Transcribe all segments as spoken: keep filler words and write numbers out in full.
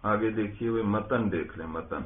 آگے دیکھیے وہ متن دیکھ لیں متن.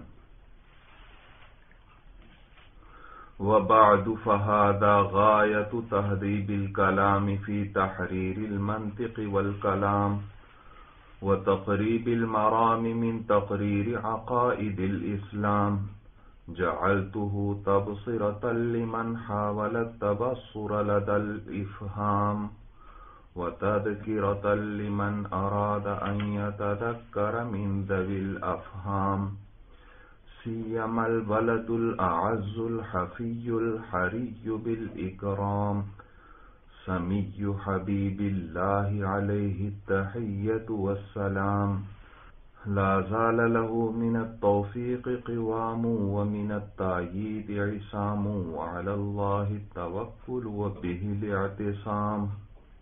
وبعد فهذا غاية تهذيب الكلام في تحرير المنطق والكلام وتقريب المرام من تقرير عقائد الإسلام جعلته تبصرة لمن حاول التبصر لدى الإفهام وتذكرة لمن أراد أن يتذكر من ذوي الأفهام سيما الولد الأعز الحفي الحري بالإكرام سمي حبيب الله عليه التحية والسلام لا زال له من التوفيق قوام ومن التأييد عصام وعلى الله التوكل وبه الاعتصام.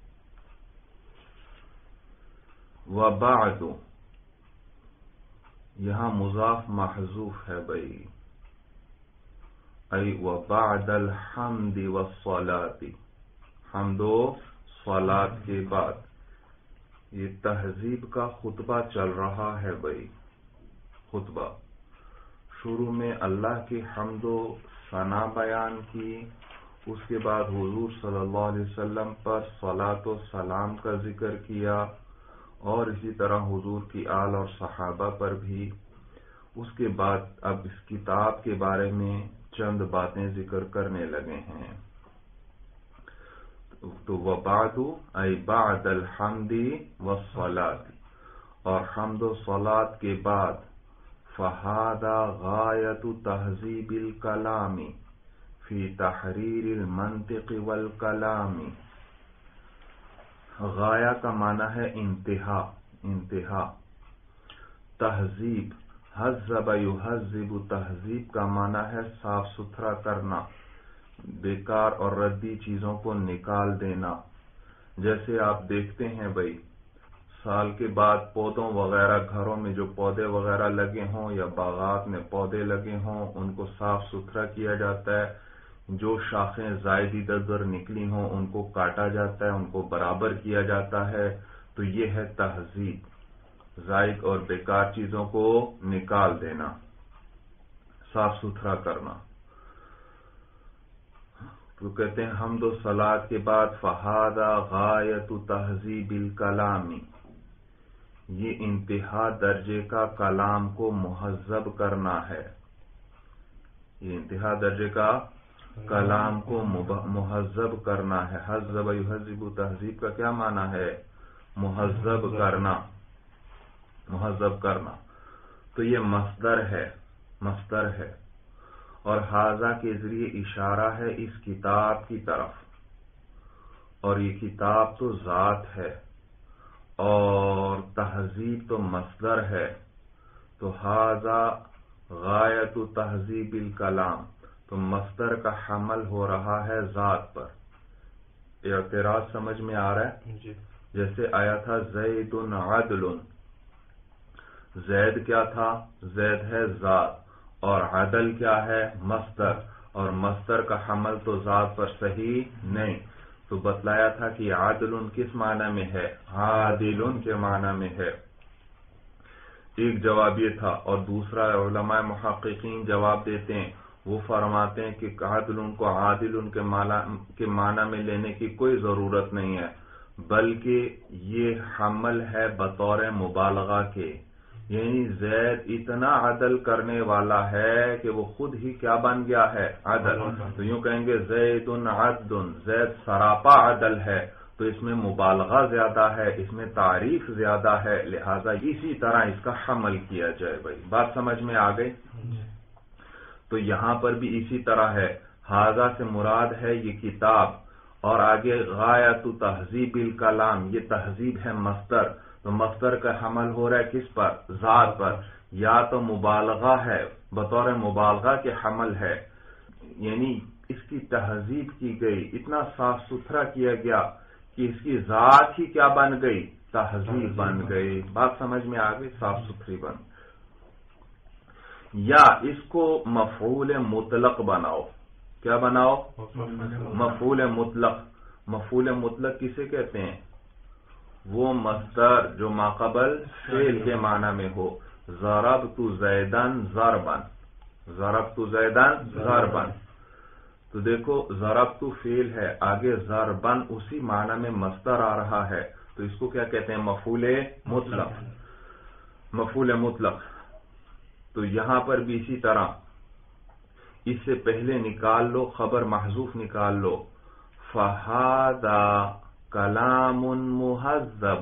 وبعد یہاں مضاف محذوف ہے بھائی. ای وبعد الحمد والصلاۃ، حمد و صلاۃ کے بعد. یہ تہذیب کا خطبہ چل رہا ہے بھائی. خطبہ شروع میں اللہ کی حمد و ثنا بیان کی، اس کے بعد حضور صلی اللہ علیہ وسلم پر صلاۃ و سلام کا ذکر کیا، اور اسی طرح حضور کی آل اور صحابہ پر بھی. اس کے بعد اب اس کتاب کے بارے میں چند باتیں ذکر کرنے لگے ہیں. تو وبعد ای بعد الحمد والصلاۃ، اور حمد و صلاۃ کے بعد فہذا غایت تہذیب الکلام فی تحریر المنطق والکلام. غایہ کا معنی ہے انتہا، انتہا. تہذیب، حذب یہذب، تہذیب کا معنی ہے صاف ستھرا کرنا، بیکار اور ردی چیزوں کو نکال دینا. جیسے آپ دیکھتے ہیں بھائی سال کے بعد پودوں وغیرہ، گھروں میں جو پودے وغیرہ لگے ہوں یا باغات میں پودے لگے ہوں، ان کو صاف ستھرا کیا جاتا ہے. جو شاخیں زائد ادھر ادھر نکلی ہوں ان کو کاٹا جاتا ہے، ان کو برابر کیا جاتا ہے. تو یہ ہے تہذیب، زائد اور بیکار چیزوں کو نکال دینا، صاف ستھرا کرنا. تو کہتے ہیں حمد و صلاۃ کے بعد فہذا غایت تہذیب الکلام، یہ انتہا درجے کا کلام کو مہذب کرنا ہے. یہ انتہا درجے کا کلام کو مہذب کرنا ہے. حذب یہذب، تہذیب کا کیا معنی ہے؟ مہذب کرنا، مہذب کرنا. تو یہ مصدر ہے، مصدر ہے. اور حاذا کے ذریعے اشارہ ہے اس کتاب کی طرف، اور یہ کتاب تو ذات ہے اور تہذیب تو مصدر ہے. تو حاذا غایت تہذیب الکلام، تو مصدر کا حمل ہو رہا ہے ذات پر. اعتراض سمجھ میں آ رہا ہے؟ جی. جیسے آیا تھا زید عدل، زید کیا تھا؟ زید ہے ذات، اور عدل کیا ہے؟ مصدر. اور مصدر کا حمل تو ذات پر صحیح نہیں. تو بتلایا تھا کہ عدل کس معنی میں ہے؟ عادل کے معنی میں ہے. ایک جواب یہ تھا. اور دوسرا علماء محققین جواب دیتے ہیں، وہ فرماتے ہیں کہ عادل کو عادل کے معنی میں لینے کی کوئی ضرورت نہیں ہے، بلکہ یہ حمل ہے بطور مبالغہ کے. یعنی زید اتنا عدل کرنے والا ہے کہ وہ خود ہی کیا بن گیا ہے؟ عدل. تو یوں کہیں گے زید عدل، زید سراپا عدل ہے. تو اس میں مبالغہ زیادہ ہے، اس میں تعریف زیادہ ہے، لہذا اسی طرح اس کا حمل کیا جائے. بھائی بات سمجھ میں آ گئی؟ تو یہاں پر بھی اسی طرح ہے. حاذا سے مراد ہے یہ کتاب، اور آگے غایت تہذیب الکلام، یہ تہذیب ہے مصدر. تو مصدر کا حمل ہو رہا ہے کس پر؟ ذات پر. یا تو مبالغہ ہے، بطور مبالغہ کے حمل ہے، یعنی اس کی تہذیب کی گئی، اتنا صاف ستھرا کیا گیا کہ اس کی ذات ہی کیا بن گئی؟ تہذیب بن گئی. بات سمجھ میں آ گئی؟ صاف ستھری بن. یا اس کو مفعول مطلق بناؤ. کیا بناؤ؟ مفعول مطلق. مفعول مطلق کسے کہتے ہیں؟ وہ مصدر جو ماقبل فعل کے معنی میں ہو. ضربت زیدن ضربن، ضربت زیدن ضربن. تو دیکھو ضربت فعل ہے، آگے ضربن اسی معنی میں مصدر آ رہا ہے، تو اس کو کیا کہتے ہیں؟ مفعول مطلق. مفعول مطلق. تو یہاں پر بھی اسی طرح اس سے پہلے نکال لو، خبر محذوف نکال لو. فہذا کلام مہذب،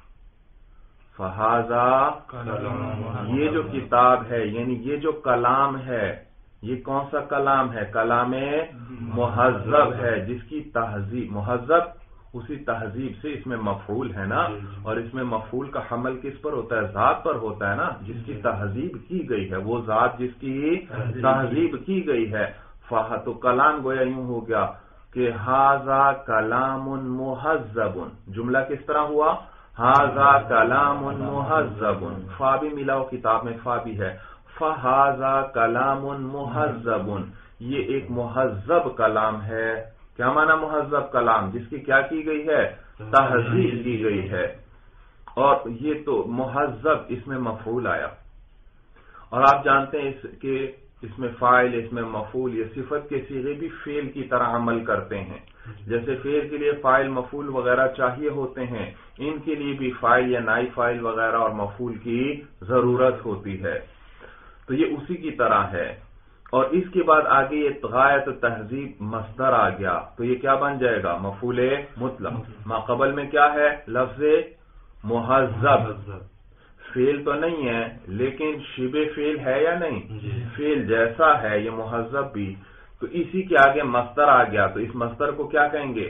فہذا یہ جو کتاب ہے، یعنی یہ جو کلام ہے، یہ کون سا کلام ہے؟ کلام مہذب ہے، جس کی تہذیب، مہذب اسی تہذیب سے اس میں مفعول ہے نا، اور اس میں مفعول کا حمل کس پر ہوتا ہے؟ ذات پر ہوتا ہے نا، جس کی تہذیب کی گئی ہے، وہ ذات جس کی تہذیب کی گئی ہے. فہ تو کلام گویا یوں ہو گیا کہ ھذا کلام مہذب. جملہ کس طرح ہوا؟ ھذا کلام مہذب. فا بھی ملاؤ، کتاب میں فا بھی ہے. فھذا کلام مہذب، یہ ایک مہذب کلام ہے. کیا معنی مہذب کلام؟ جس کی کیا کی گئی ہے؟ تہذیب کی گئی ہے. اور یہ تو مہذب اس میں مفعول آیا، اور آپ جانتے ہیں اس کہ اس میں فاعل، اس میں مفعول، یہ صفت کے صیغے بھی فعل کی طرح عمل کرتے ہیں. جیسے فعل کے لیے فاعل مفعول وغیرہ چاہیے ہوتے ہیں، ان کے لیے بھی فاعل یا نائب فاعل وغیرہ اور مفعول کی ضرورت ہوتی ہے. تو یہ اسی کی طرح ہے. اور اس کے بعد آگے یہ غایت تہذیب مصدر آ گیا، تو یہ کیا بن جائے گا؟ مفعول مطلق. ما قبل میں کیا ہے؟ لفظ مہذب. فعل تو نہیں ہے لیکن شبہ فعل ہے یا نہیں؟ فعل جیسا ہے یہ مہذب بھی. تو اسی کے آگے مصدر آ گیا، تو اس مصدر کو کیا کہیں گے؟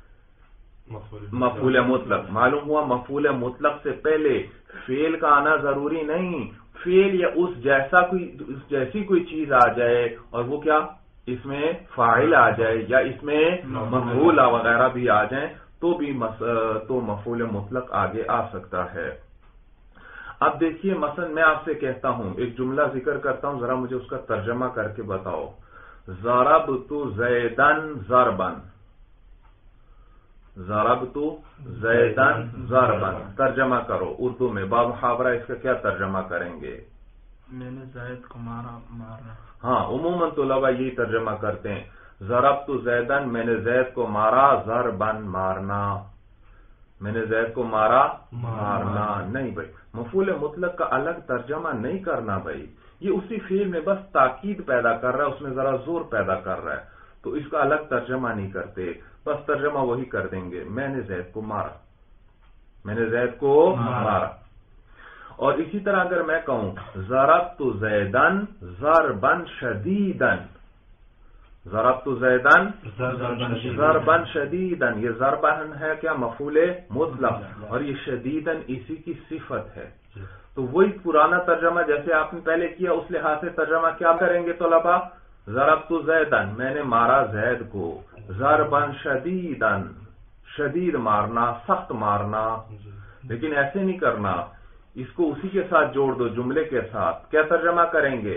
مفعول مطلق. معلوم ہوا مفعول مطلق سے پہلے فعل کا آنا ضروری نہیں، فعل یا اس جیسا کوئی اس جیسی کوئی چیز آ جائے اور وہ کیا اس میں فاعل آ جائے یا اس میں مفعول وغیرہ بھی آ جائیں تو بھی تو مفعول مطلق آگے آ سکتا ہے. اب دیکھیے مثلا میں آپ سے کہتا ہوں، ایک جملہ ذکر کرتا ہوں، ذرا مجھے اس کا ترجمہ کر کے بتاؤ. ضربت زیدن ضربن، ضربت زیدن ضربن. ترجمہ کرو اردو میں، با محاورہ اس کا کیا ترجمہ کریں گے؟ میں نے زید کو مارا مارنا. ہاں عموماً طلباء یہی ترجمہ کرتے ہیں، ضربت زیدن، میں نے زید کو مارا، ضربن مارنا، میں نے زید کو مارا مارنا. نہیں بھائی، مفعول مطلق کا الگ ترجمہ نہیں کرنا بھائی، یہ اسی فعل میں بس تاکید پیدا کر رہا ہے، اس میں ذرا زور پیدا کر رہا ہے، تو اس کا الگ ترجمہ نہیں کرتے، بس ترجمہ وہی کر دیں گے، میں نے زید کو مارا، میں نے زید کو مارا. اور اسی طرح اگر میں کہوں ضربت زیدن ضربن شدیدن، ضربت زیدن ضربن شدیدن، یہ ضربن ہے کیا؟ مفعول مطلق، اور یہ شدیدن اسی کی صفت ہے. تو وہی پرانا ترجمہ جیسے آپ نے پہلے کیا اس لحاظ سے ترجمہ کیا کریں گے طلباء؟ ضربت زیدن، میں نے مارا زید کو، ضربن شدیدن، شدید مارنا، سخت مارنا. لیکن ایسے نہیں کرنا، اس کو اسی کے ساتھ جوڑ دو، جملے کے ساتھ. کیا ترجمہ کریں گے؟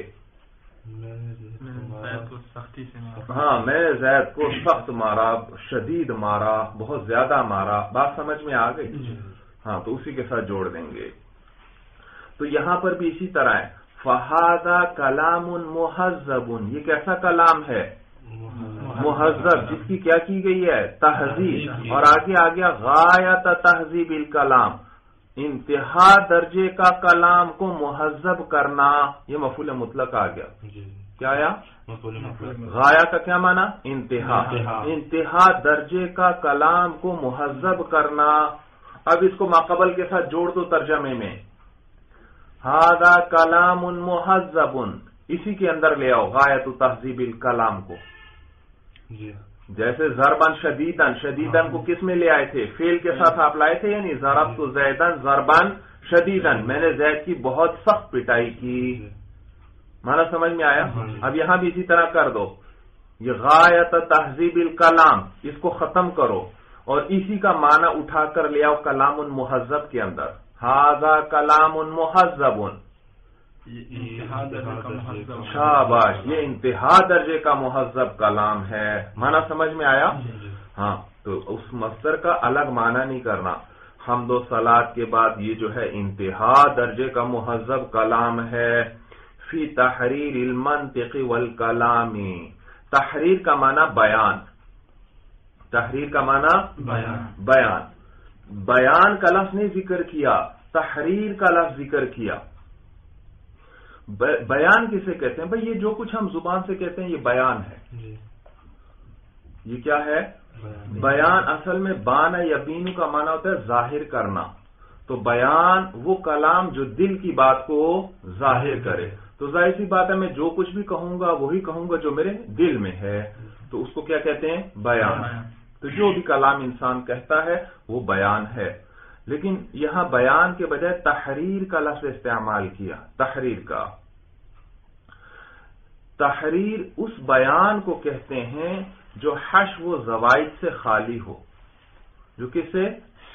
سختی سے مارا. ہاں میں نے زید کو سخت مارا، شدید مارا، بہت زیادہ مارا. بات سمجھ میں آ گئی؟ ہاں تو اسی کے ساتھ جوڑ دیں گے. تو یہاں پر بھی اسی طرح ہے، فہذا کلام مہذب، یہ کیسا کلام ہے؟ مہذب، جس کی کیا کی گئی ہے؟ تہذیب. اور آگے آ گیا غایت تہذیب الکلام، انتہا درجے کا کلام کو مہذب کرنا. یہ مفعول مطلق آ گیا. کیا آیا؟ غایا کا کیا معنی؟ انتہا. انتہا درجے کا کلام کو مہذب کرنا. اب اس کو ماقبل کے ساتھ جوڑ دو ترجمے میں، ھذا کلام مہذب، اسی کے اندر لے آؤ غایت تہذیب الکلام کو. جیسے ضربن شدیدن، شدیدن کو کس میں لے آئے تھے؟ فعل کے ساتھ آپ لائے تھے، یعنی ضربت زیدن ضربن شدیدن، میں نے زید کی بہت سخت پٹائی کی. معنی سمجھ میں آیا؟ اب یہاں بھی اسی طرح کر دو، یہ غایت تہذیب الکلام، اس کو ختم کرو اور اسی کا معنی اٹھا کر لے آؤ کلام مہذب کے اندر. ھذا کلام مہذب، شاباش، یہ انتہا درجے کا مہذب کلام ہے. معنی سمجھ میں آیا؟ ہاں تو اس مصدر کا الگ معنی نہیں کرنا. حمد و صلات کے بعد یہ جو ہے انتہا درجے کا مہذب کلام ہے. فی تحریر المنطق والکلام. تحریر کا معنی بیان، تحریر کا معنی بیان بیان بیان کا لفظ نہیں ذکر کیا، تحریر کا لفظ ذکر کیا. بیان کسے کہتے ہیں بھئی؟ یہ جو کچھ ہم زبان سے کہتے ہیں یہ بیان ہے. جی. یہ کیا ہے؟ بیان. اصل میں بانا یبین کا معنی ہوتا ہے ظاہر کرنا. تو بیان وہ کلام جو دل کی بات کو ظاہر کرے. تو ظاہر سی بات ہے میں جو کچھ بھی کہوں گا وہی کہوں گا جو میرے دل میں ہے، تو اس کو کیا کہتے ہیں؟ بیان. تو جو بھی کلام انسان کہتا ہے وہ بیان ہے. لیکن یہاں بیان کے بجائے تحریر کا لفظ استعمال کیا. تحریر کا تحریر اس بیان کو کہتے ہیں جو حشو و زوائد سے خالی ہو، جو کسے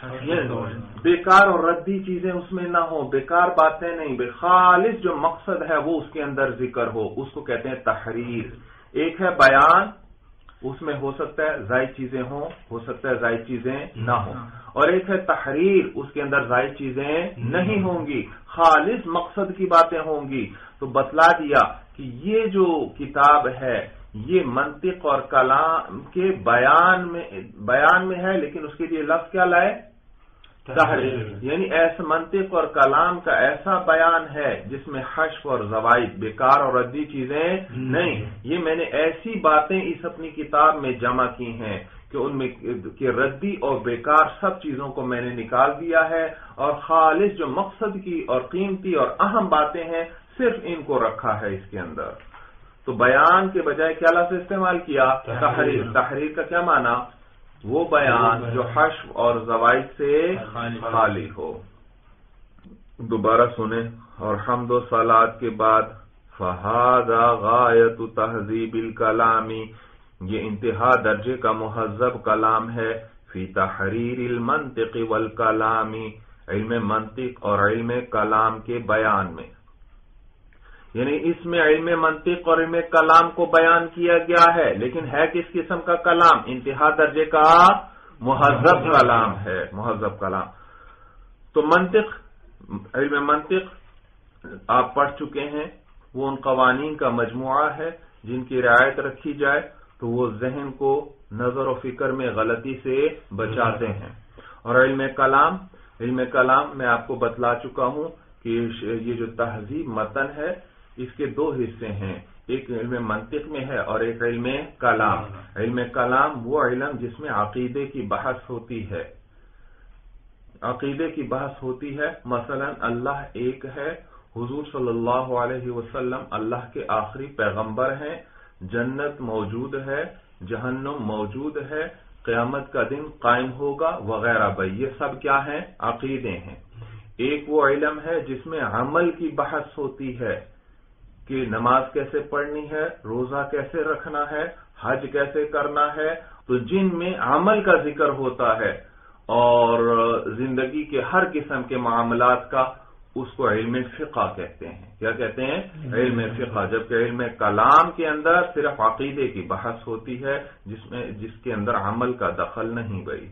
بیکار اور ردی چیزیں اس میں نہ ہو، بیکار باتیں نہیں، بے خالص جو مقصد ہے وہ اس کے اندر ذکر ہو، اس کو کہتے ہیں تحریر. ایک ہے بیان، اس میں ہو سکتا ہے زائد چیزیں ہوں، ہو سکتا ہے زائد چیزیں نہ ہوں. اور ایک ہے تحریر، اس کے اندر زائد چیزیں نہیں ہوں گی، خالص مقصد کی باتیں ہوں گی. تو بتلا دیا کہ یہ جو کتاب ہے یہ منطق اور کلام کے بیان میں بیان میں ہے، لیکن اس کے لیے لفظ کیا لائے؟ تحریر. یعنی ایسا منطق اور کلام کا ایسا بیان ہے جس میں حشو اور زوائد، بیکار اور ردی چیزیں نہیں. یہ میں نے ایسی باتیں اس اپنی کتاب میں جمع کی ہیں کہ ان میں کہ ردی اور بیکار سب چیزوں کو میں نے نکال دیا ہے، اور خالص جو مقصد کی اور قیمتی اور اہم باتیں ہیں صرف ان کو رکھا ہے اس کے اندر. تو بیان کے بجائے کیا لفظ استعمال کیا؟ تحریر. تحریر کا کیا معنی؟ وہ بیان جو حشو اور زوائد سے خالی ہو. دوبارہ سنیں. اور حمد و صلات کے بعد فہذا غایت تہذیب الکلام، یہ انتہا درجے کا مہذب کلام ہے. فی تحریر المنطق والکلام، علم منطق اور علم کلام کے بیان میں. یعنی اس میں علم منطق اور علم کلام کو بیان کیا گیا ہے، لیکن ہے کس قسم کا کلام؟ انتہا درجے کا مہذب کلام ہے. مہذب کلام. تو منطق، علم منطق آپ پڑھ چکے ہیں، وہ ان قوانین کا مجموعہ ہے جن کی رعایت رکھی جائے تو وہ ذہن کو نظر و فکر میں غلطی سے بچاتے ہیں. اور علم کلام، علم کلام میں آپ کو بتلا چکا ہوں کہ یہ جو تہذیب متن ہے اس کے دو حصے ہیں، ایک علم منطق میں ہے اور ایک علم کلام. علم کلام وہ علم جس میں عقیدے کی بحث ہوتی ہے. عقیدے کی بحث ہوتی ہے. مثلا اللہ ایک ہے، حضور صلی اللہ علیہ وسلم اللہ کے آخری پیغمبر ہیں، جنت موجود ہے، جہنم موجود ہے، قیامت کا دن قائم ہوگا وغیرہ. بھائی یہ سب کیا ہیں؟ عقیدے ہیں. ایک وہ علم ہے جس میں عمل کی بحث ہوتی ہے کہ نماز کیسے پڑھنی ہے، روزہ کیسے رکھنا ہے، حج کیسے کرنا ہے. تو جن میں عمل کا ذکر ہوتا ہے اور زندگی کے ہر قسم کے معاملات کا، اس کو علم فقہ کہتے ہیں. کیا کہتے ہیں؟ علم فقہ. جبکہ علم کلام کے اندر صرف عقیدے کی بحث ہوتی ہے جس میں جس کے اندر عمل کا دخل نہیں گئی.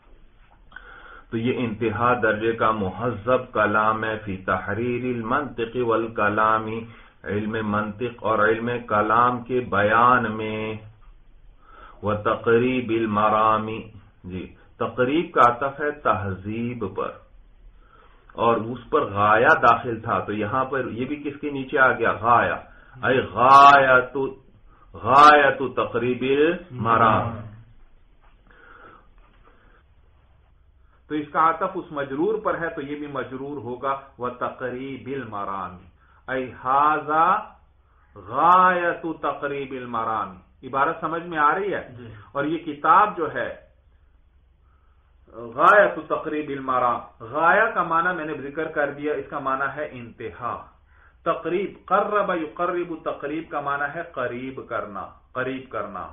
تو یہ انتہا درجے کا مہذب کلام ہے. فی تحریر المنطق والکلام، علم منطق اور علم کلام کے بیان میں. وتقریب المرام، جی تقریب کا عطف ہے تہذیب پر اور اس پر غایہ داخل تھا، تو یہاں پر یہ بھی کس کے نیچے آ گیا؟ غایہ. اے غایت غایت تقریب المرام. تو اس کا عطف اس مجرور پر ہے تو یہ بھی مجرور ہوگا وتقریب المرام. اے ھذا غایت تقریب المرام. عبارت سمجھ میں آ رہی ہے؟ اور یہ کتاب جو ہے غایت تقریب المرام، غایہ کا معنی میں نے ذکر کر دیا، اس کا معنی ہے انتہا. تقریب، قرب یقرب، تقریب کا معنی ہے قریب کرنا، قریب کرنا.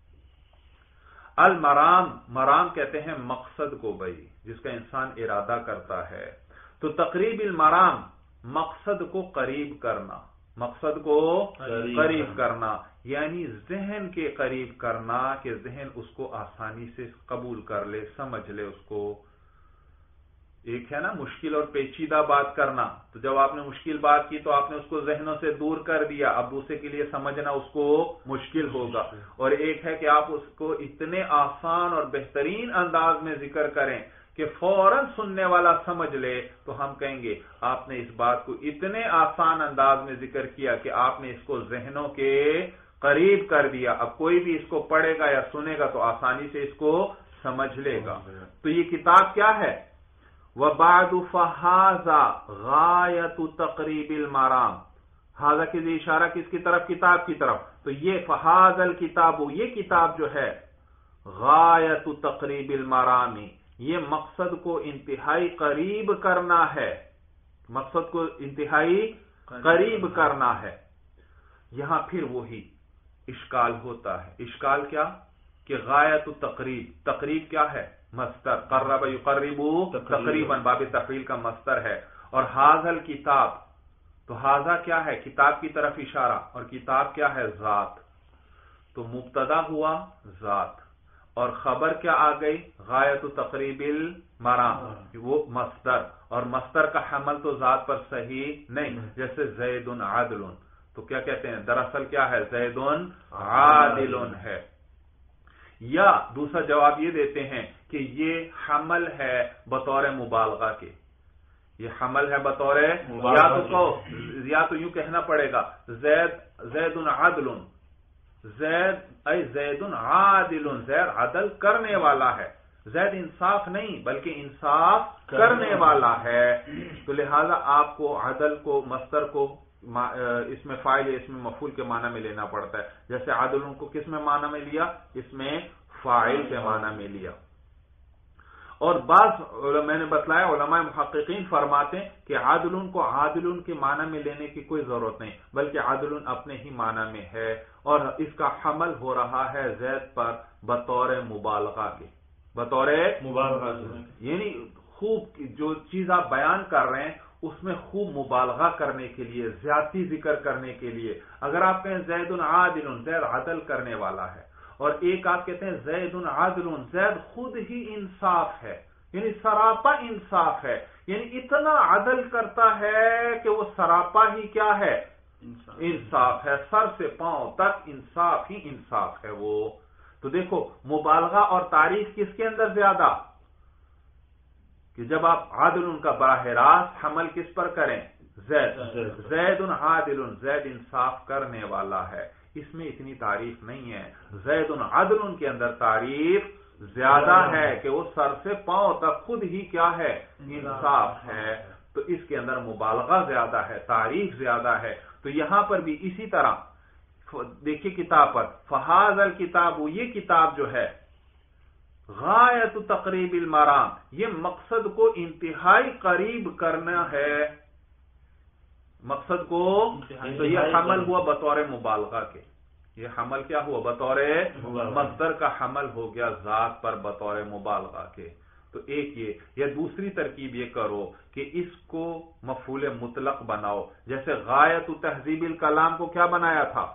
المرام، مرام کہتے ہیں مقصد کو بھائی جس کا انسان ارادہ کرتا ہے. تو تقریب المرام مقصد کو قریب کرنا، مقصد کو قریب کرنا یعنی ذہن کے قریب کرنا کہ ذہن اس کو آسانی سے قبول کر لے، سمجھ لے اس کو. ایک ہے نا مشکل اور پیچیدہ بات کرنا، تو جب آپ نے مشکل بات کی تو آپ نے اس کو ذہنوں سے دور کر دیا، اب دوسرے کے لیے سمجھنا اس کو مشکل ہوگا. اور ایک ہے کہ آپ اس کو اتنے آسان اور بہترین انداز میں ذکر کریں کہ فوراً سننے والا سمجھ لے، تو ہم کہیں گے آپ نے اس بات کو اتنے آسان انداز میں ذکر کیا کہ آپ نے اس کو ذہنوں کے قریب کر دیا. اب کوئی بھی اس کو پڑھے گا یا سنے گا تو آسانی سے اس کو سمجھ لے گا. تو یہ کتاب کیا ہے؟ وَبَعْدُ فَهَذَا غَایَةُ تَقْرِیبِ الْمَرَام. ہاذا کے لیے اشارہ کس کی طرف؟ کتاب کی طرف. تو یہ فَهَذَا الْکِتَابُ، یہ کتاب جو ہے غَایَةُ تَقْرِیبِ الْمَرَام، یہ مقصد کو انتہائی قریب کرنا ہے، مقصد کو انتہائی قریب کرنا ہے. یہاں پھر وہی اشکال ہوتا ہے. اشکال کیا؟ کہ غایت تقریب، تقریب کیا ہے؟ مصدر، قرب یقرب تقریبا، باب تفعیل کا مصدر ہے. اور حاذا الکتاب، تو حاذا کیا ہے؟ کتاب کی طرف اشارہ، اور کتاب کیا ہے؟ ذات. تو مبتدا ہوا ذات، اور خبر کیا آ گئی؟ غایت تقریب المرام، وہ مصدر، اور مصدر کا حمل تو ذات پر صحیح نہیں. جیسے زید عادل، تو کیا کہتے ہیں؟ دراصل کیا ہے؟ زید عادل ہے. یا دوسرا جواب یہ دیتے ہیں کہ یہ حمل ہے بطور مبالغہ کے، یہ حمل ہے بطور، یا تو کہو، یا تو یوں کہنا پڑے گا زید زید عادل، زید اے زید عادل، زید عدل کرنے والا ہے. زید انصاف نہیں بلکہ انصاف کرنے والا ہے. تو لہذا آپ کو عدل کو، مصدر کو اس میں فاعل، اس میں مفعول کے معنی میں لینا پڑتا ہے. جیسے عادل کو کس میں معنی میں لیا؟ اس میں فاعل کے معنی میں لیا. اور بعض میں نے بتلایا علماء محققین فرماتے ہیں کہ عادل کو عادل کے معنی میں لینے کی کوئی ضرورت نہیں، بلکہ عادل اپنے ہی معنی میں ہے، اور اس کا حمل ہو رہا ہے زید پر بطور مبالغہ کے، بطور مبالغہ، یعنی خوب جو چیز آپ بیان کر رہے ہیں اس میں خوب مبالغہ کرنے کے لیے، زیادتی ذکر کرنے کے لیے. اگر آپ کہیں زید عادل، زید عدل کرنے والا ہے، اور ایک آپ کہتے ہیں زید عادل، زید خود ہی انصاف ہے، یعنی سراپا انصاف ہے، یعنی اتنا عدل کرتا ہے کہ وہ سراپا ہی کیا ہے؟ انصاف ہے، سر سے پاؤں تک انصاف ہی انصاف ہے وہ. تو دیکھو مبالغہ اور تعریف کس کے اندر زیادہ؟ کہ جب آپ عادل ان کا براہ راست حمل کس پر کریں؟ زید، زید عادل، زید انصاف کرنے والا ہے، اس میں اتنی تعریف نہیں ہے. زید عادل ان کے اندر تعریف زیادہ ہے کہ وہ سر سے پاؤں تک خود ہی کیا ہے؟ انصاف ہے. تو اس کے اندر مبالغہ زیادہ ہے، تعریف زیادہ ہے. تو یہاں پر بھی اسی طرح دیکھیے کتاب پر فہذا الکتاب، یہ کتاب جو ہے غایت تقریب المرام، یہ مقصد کو انتہائی قریب کرنا ہے، مقصد کو. تو یہ حمل ہوا بطور مبالغہ کے، یہ حمل کیا ہوا؟ بطور مصدر کا حمل ہو گیا ذات پر بطور مبالغہ کے. تو ایک یہ یا دوسری ترکیب یہ کرو کہ اس کو مفعول مطلق بناؤ. جیسے غایت تہذیب الکلام کو کیا بنایا تھا؟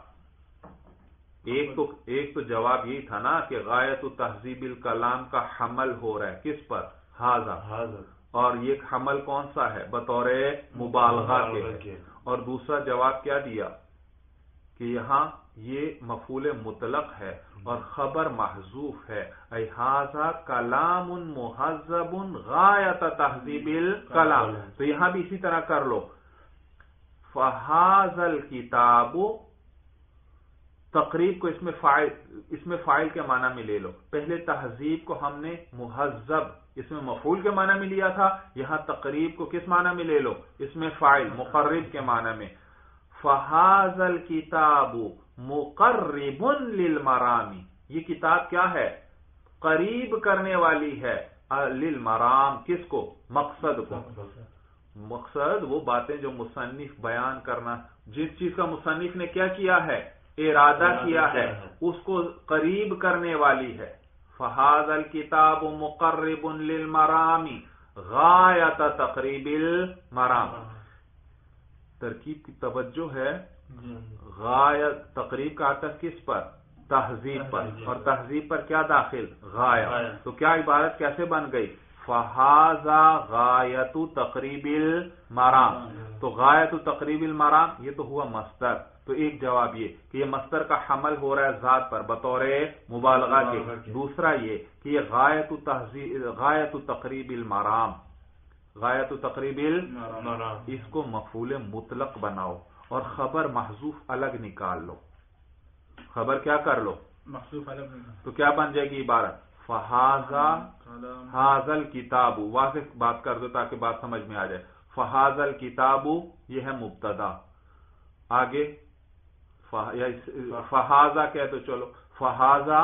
ایک تو ایک تو جواب یہی تھا نا کہ غایت تہذیب الکلام کا حمل ہو رہا ہے کس پر؟ ھذا. اور یہ حمل کون سا ہے؟ بطور مبالغہ کے. اور دوسرا جواب کیا دیا کہ یہاں یہ مفعول مطلق ہے اور خبر محذوف ہے. اے ھذا کلام مہذب غایت تہذیب الکلام. تو یہاں بھی اسی طرح کر لو، فھذا الکتاب، تقریب کو اس میں فاعل، اس میں فاعل کے معنی میں لے لو. پہلے تہذیب کو ہم نے مہذب اس میں مفعول کے معنی میں لیا تھا، یہاں تقریب کو کس معنی میں لے لو؟ اس میں فاعل مقرب کے معنی میں. فھذا الکتاب مقرب للمرام، یہ کتاب کیا ہے؟ قریب کرنے والی ہے للمرام، کس کو؟ مقصد کو. مقصد وہ باتیں جو مصنف بیان کرنا، جس چیز کا مصنف نے کیا کیا ہے؟ ارادہ کیا ہے، اس کو قریب کرنے والی ہے. فھذا الکتاب مقرب للمرام غایت تقریب المرام. ترکیب کی توجہ ہے، غایت تقریب کا عطف کس پر؟ تہذیب پر. اور تہذیب پر کیا داخل؟ غایت. تو کیا عبارت کیسے بن گئی؟ فہذا غایت تقریب المرام. تو غایت تقریب المرام یہ تو ہوا مصدر. تو ایک جواب یہ کہ یہ مصدر کا حمل ہو رہا ہے ذات پر بطور مبالغہ کے. دوسرا یہ کہ یہ غایت تہذیب غایت تقریب المرام غایت تقریب المرام اس کو مفعول مطلق بناؤ اور خبر محذوف الگ نکال لو. خبر کیا کر لو محذوف الگ. تو کیا بن جائے گی عبارت فہذا ھذا الکتاب. واضح بات کر دو تاکہ بات سمجھ میں آ جائے. فہذا الکتاب یہ ہے مبتدا. آگے فہذا کہہ تو چلو فہذا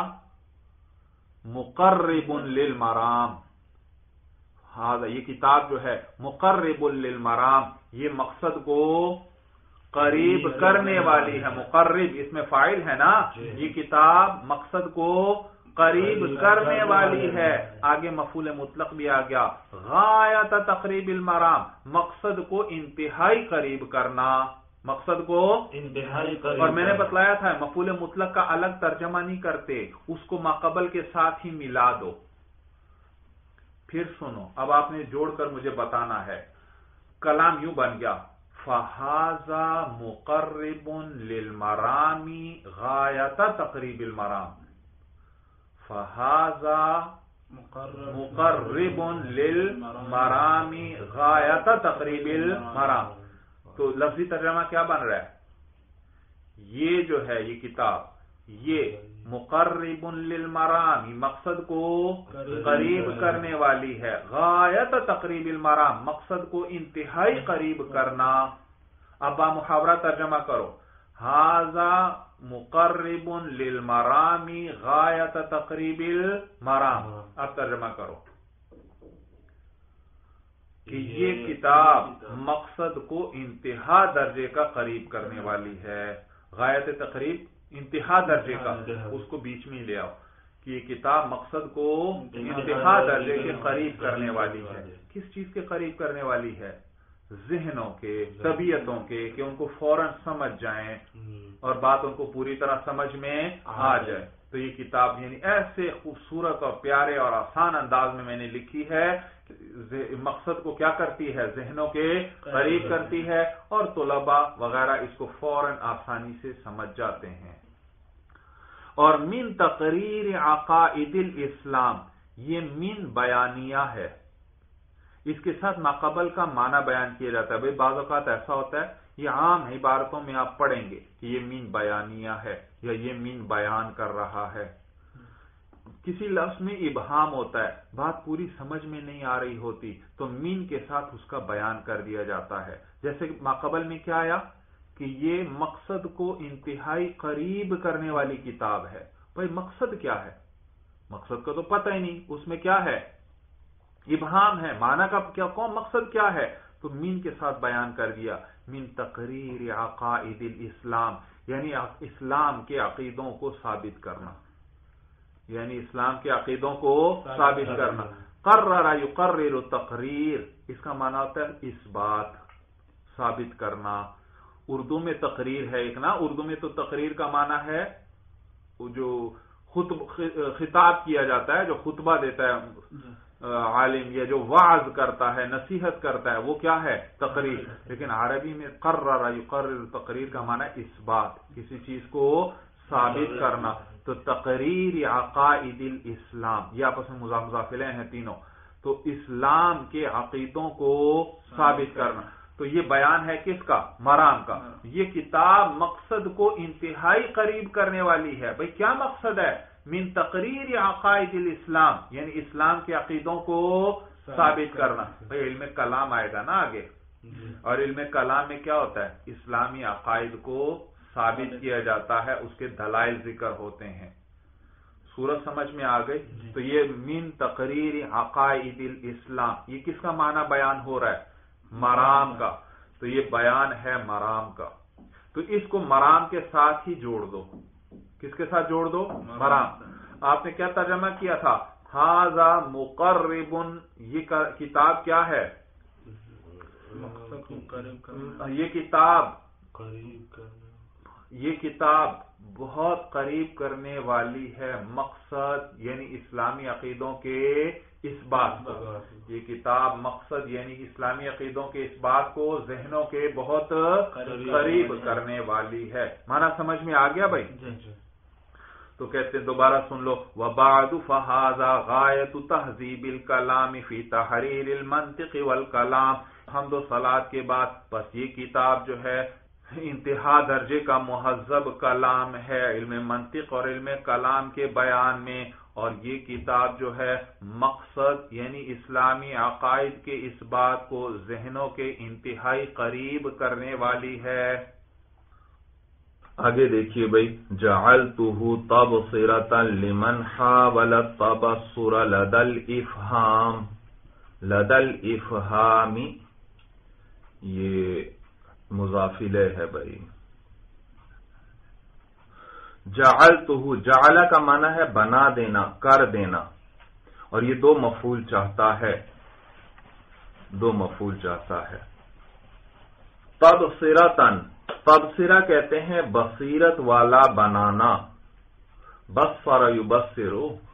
مقرب للمرام. ہذا یہ کتاب جو ہے مقرب للمرام یہ مقصد کو قریب کرنے والی ہے. مقرب اس میں فاعل ہے نا. یہ کتاب مقصد کو قریب کرنے والی ہے. آگے مفعول مطلق بھی آ گیا. غایت تقریب المرام مقصد کو انتہائی قریب کرنا. مقصد کو انتہائی قریب. اور میں نے بتلایا تھا مفعول مطلق کا الگ ترجمہ نہیں کرتے, اس کو ماقبل کے ساتھ ہی ملا دو. پھر سنو اب آپ نے جوڑ کر مجھے بتانا ہے. کلام یوں بن گیا فہذا مقرب للمرام غایت تقریب المرام. فہذا مقرب للمرام غایت تقریب المرام. تو لفظی ترجمہ کیا بن رہا ہے؟ یہ جو ہے یہ کتاب یہ مقرب للمرام مقصد کو قریب کرنے والی ہے. غایت تقریب المرام مقصد کو انتہائی قریب کرنا. اب آپ محاورہ ترجمہ کرو. ھذا مقرب للمرام غایت تقریب المرام. اب ترجمہ کرو کہ یہ کتاب مقصد کو انتہا درجے کا قریب کرنے والی ہے. غایت تقریب انتہا درجے کا, اس کو بیچ میں لے آؤ کہ یہ کتاب مقصد کو انتہا درجے کے قریب کرنے والی ہے. کس چیز کے قریب کرنے والی ہے؟ ذہنوں کے, طبیعتوں کے, کہ ان کو فوراً سمجھ جائیں اور بات ان کو پوری طرح سمجھ میں آ جائے. تو یہ کتاب یعنی ایسے خوبصورت اور پیارے اور آسان انداز میں میں نے لکھی ہے, مقصد کو کیا کرتی ہے؟ ذہنوں کے قریب کرتی ہے اور طلباء وغیرہ اس کو فوراً آسانی سے سمجھ جاتے ہیں. اور من تقریر عقائد الاسلام یہ من بیانیہ ہے. اس کے ساتھ ماقبل کا معنی بیان کیا جاتا ہے. بھئی بعض اوقات ایسا ہوتا ہے یہ عام عبارتوں میں آپ پڑھیں گے کہ یہ من بیانیہ ہے یا یہ من بیان کر رہا ہے. کسی لفظ میں ابہام ہوتا ہے, بات پوری سمجھ میں نہیں آ رہی ہوتی تو من کے ساتھ اس کا بیان کر دیا جاتا ہے. جیسے ماقبل میں کیا آیا کہ یہ مقصد کو انتہائی قریب کرنے والی کتاب ہے. بھائی مقصد کیا ہے؟ مقصد کا تو پتہ ہی نہیں, اس میں کیا ہے؟ ابہام ہے. معنی کا کیا کون مقصد کیا ہے؟ تو من کے ساتھ بیان کر دیا. من تقریر عقائد الاسلام یعنی اسلام کے عقیدوں کو ثابت کرنا, یعنی اسلام کے عقیدوں کو ثابت کرنا. قرر یقرر تقریر اس کا معنی ہوتا ہے اس بات ثابت کرنا. اردو میں تقریر ہے ایک نا, اردو میں تو تقریر کا معنی ہے جو خطاب کیا جاتا ہے, جو خطبہ دیتا ہے عالم یا جو وعظ کرتا ہے, نصیحت کرتا ہے, وہ کیا ہے؟ تقریر. لیکن عربی میں قرر یقرر تقریر کا معنی اس بات, کسی چیز کو ثابت کرنا. تو تقریر عقائد الاسلام یہ آپس میں مضاف مضاف الیہ ہیں تینوں, تو اسلام کے عقیدوں کو ثابت کرنا. تو یہ بیان ہے کس کا؟ مرام کا. یہ کتاب مقصد کو انتہائی قریب کرنے والی ہے. بھئی کیا مقصد ہے؟ من تقریر عقائد الاسلام یعنی اسلام کے عقیدوں کو ثابت کرنا. بھئی علم کلام آئے گا نا آگے, اور علم کلام میں کیا ہوتا ہے؟ اسلامی عقائد کو ثابت کیا جاتا ہے, اس کے دلائل ذکر ہوتے ہیں. سورت سمجھ میں آ گئی؟ تو یہ من تقریر عقائد الاسلام یہ کس کا معنی بیان ہو رہا ہے؟ مرام کا. تو یہ بیان ہے مرام کا. تو اس کو مرام کے ساتھ ہی جوڑ دو. کس کے ساتھ جوڑ دو؟ مرام. آپ نے کیا ترجمہ کیا تھا؟ ھذا مقرب یہ کتاب کیا ہے؟ یہ کتاب یہ کتاب بہت قریب کرنے والی ہے مقصد یعنی اسلامی عقیدوں کے اس بات کو. یہ کتاب مقصد یعنی اسلامی عقیدوں کے اس بات کو ذہنوں کے بہت قریب کرنے والی ہے. معنی سمجھ میں آ گیا بھائی؟ تو کہتے ہیں دوبارہ سن لو. وَبَعْدُ فَهَذَا غَایَةُ تَہْذِیبِ الْکَلَامِ فِی تَحْرِیرِ الْمَنْطِقِ وَالْکَلَام. حمد و صلاۃ کے بعد بس یہ کتاب جو ہے انتہا درجے کا مہذب کلام ہے علم منطق اور علم کلام کے بیان میں. اور یہ کتاب جو ہے مقصد یعنی اسلامی عقائد کے اس بات کو ذہنوں کے انتہائی قریب کرنے والی ہے. آگے دیکھیے بھائی. جعلتہ تبصرۃ لمن حاول التبصر لدى الافہام. لدى الافہام یہ مضاف الیہ ہے بھائی. جعلتہ جعل کا معنی ہے بنا دینا کر دینا اور یہ دو مفعول چاہتا ہے دو مفعول چاہتا ہے. تبصرتن تبصرہ کہتے ہیں بصیرت والا بنانا. بصر یبصر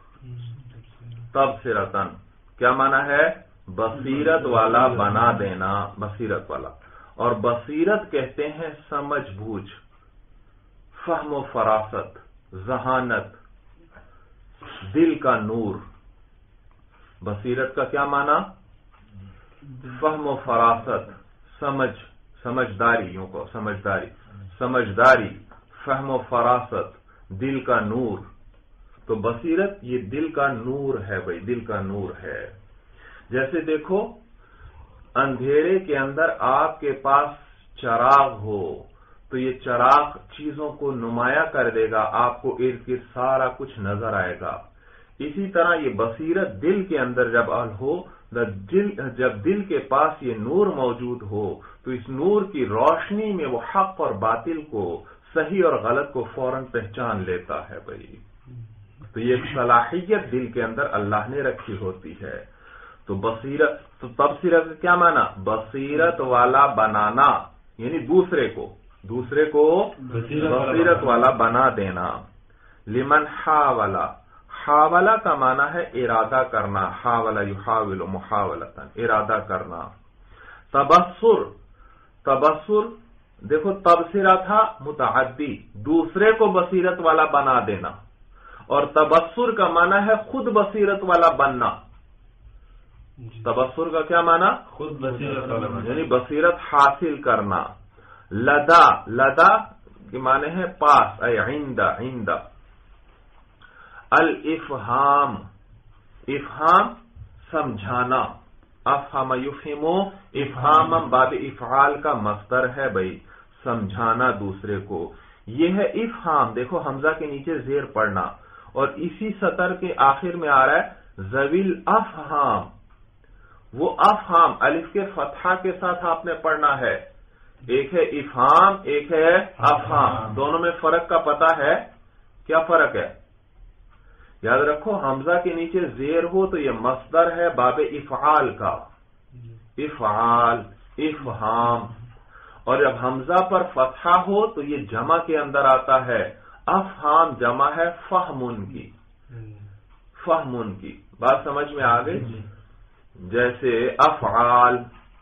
تبصرتن کیا معنی ہے؟ بصیرت والا بنا دینا بصیرت والا. اور بصیرت کہتے ہیں سمجھ بوجھ فہم و فراست ذہانت دل کا نور. بصیرت کا کیا معنی؟ فہم و فراست سمجھ سمجھداری یوں کو سمجھداری سمجھداری فہم و فراست دل کا نور. تو بصیرت یہ دل کا نور ہے بھائی دل کا نور ہے. جیسے دیکھو اندھیرے کے اندر آپ کے پاس چراغ ہو تو یہ چراغ چیزوں کو نمایاں کر دے گا آپ کو ارد گرد سارا کچھ نظر آئے گا. اسی طرح یہ بصیرت دل کے اندر جب ہو جب دل کے پاس یہ نور موجود ہو تو اس نور کی روشنی میں وہ حق اور باطل کو صحیح اور غلط کو فوراً پہچان لیتا ہے بھائی. تو یہ ایک صلاحیت دل کے اندر اللہ نے رکھی ہوتی ہے. تو بصیرت تو تبصرت کا کیا معنی؟ بصیرت والا بنانا یعنی دوسرے کو دوسرے کو بصیرت والا بنا دینا. لمن حاولا حاولا کا معنی ہے ارادہ کرنا. حاولا یحاول محاولتاً ارادہ کرنا. تبصر تبصر دیکھو تبصرہ تھا متعدی دوسرے کو بصیرت والا بنا دینا اور تبصر کا معنی ہے خود بصیرت والا بننا. تبصر کا کیا معنی؟ خود بصیرت والا یعنی بصیرت حاصل کرنا. لدا لدا کے معنی ہے پاس اے عند عند. الافہام افہام سمجھانا. افہم یفہمو افہام باب افعال کا مصدر ہے بھائی سمجھانا دوسرے کو. یہ ہے افہام. دیکھو حمزہ کے نیچے زیر پڑھنا اور اسی سطر کے آخر میں آ رہا ہے ذویل افہام. وہ افہام الف کے فتحہ کے ساتھ آپ نے پڑھنا ہے. ایک ہے افہام ایک ہے افہام. دونوں میں فرق کا پتہ ہے؟ کیا فرق ہے؟ یاد رکھو حمزہ کے نیچے زیر ہو تو یہ مصدر ہے باب افعال کا افعال افہام. اور جب حمزہ پر فتحہ ہو تو یہ جمع کے اندر آتا ہے. افہام جمع ہے فہمن کی فہمن کی. بات سمجھ میں آ گئی؟ جیسے افعال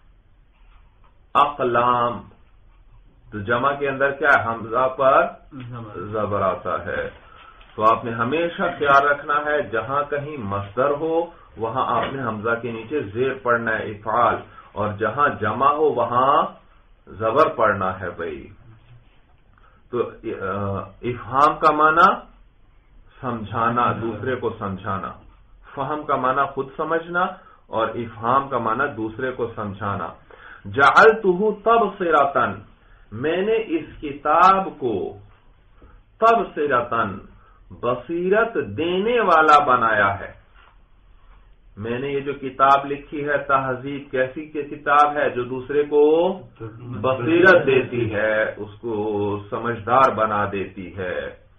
اقلام تو جمع کے اندر کیا ہے؟ حمزہ پر زبر آتا ہے. تو آپ نے ہمیشہ خیال رکھنا ہے جہاں کہیں مصدر ہو وہاں آپ نے حمزہ کے نیچے زیر پڑھنا ہے افعال اور جہاں جمع ہو وہاں زبر پڑھنا ہے بھائی. تو افہام کا معنی سمجھانا دوسرے کو سمجھانا. فہم کا معنی خود سمجھنا اور افہام کا معنی دوسرے کو سمجھانا. جعلتہ تبصرۃ میں نے اس کتاب کو تبصرۃ بصیرت دینے والا بنایا ہے. میں نے یہ جو کتاب لکھی ہے تہذیب کیسی کتاب ہے؟ جو دوسرے کو بصیرت دیتی ہے اس کو سمجھدار بنا دیتی ہے.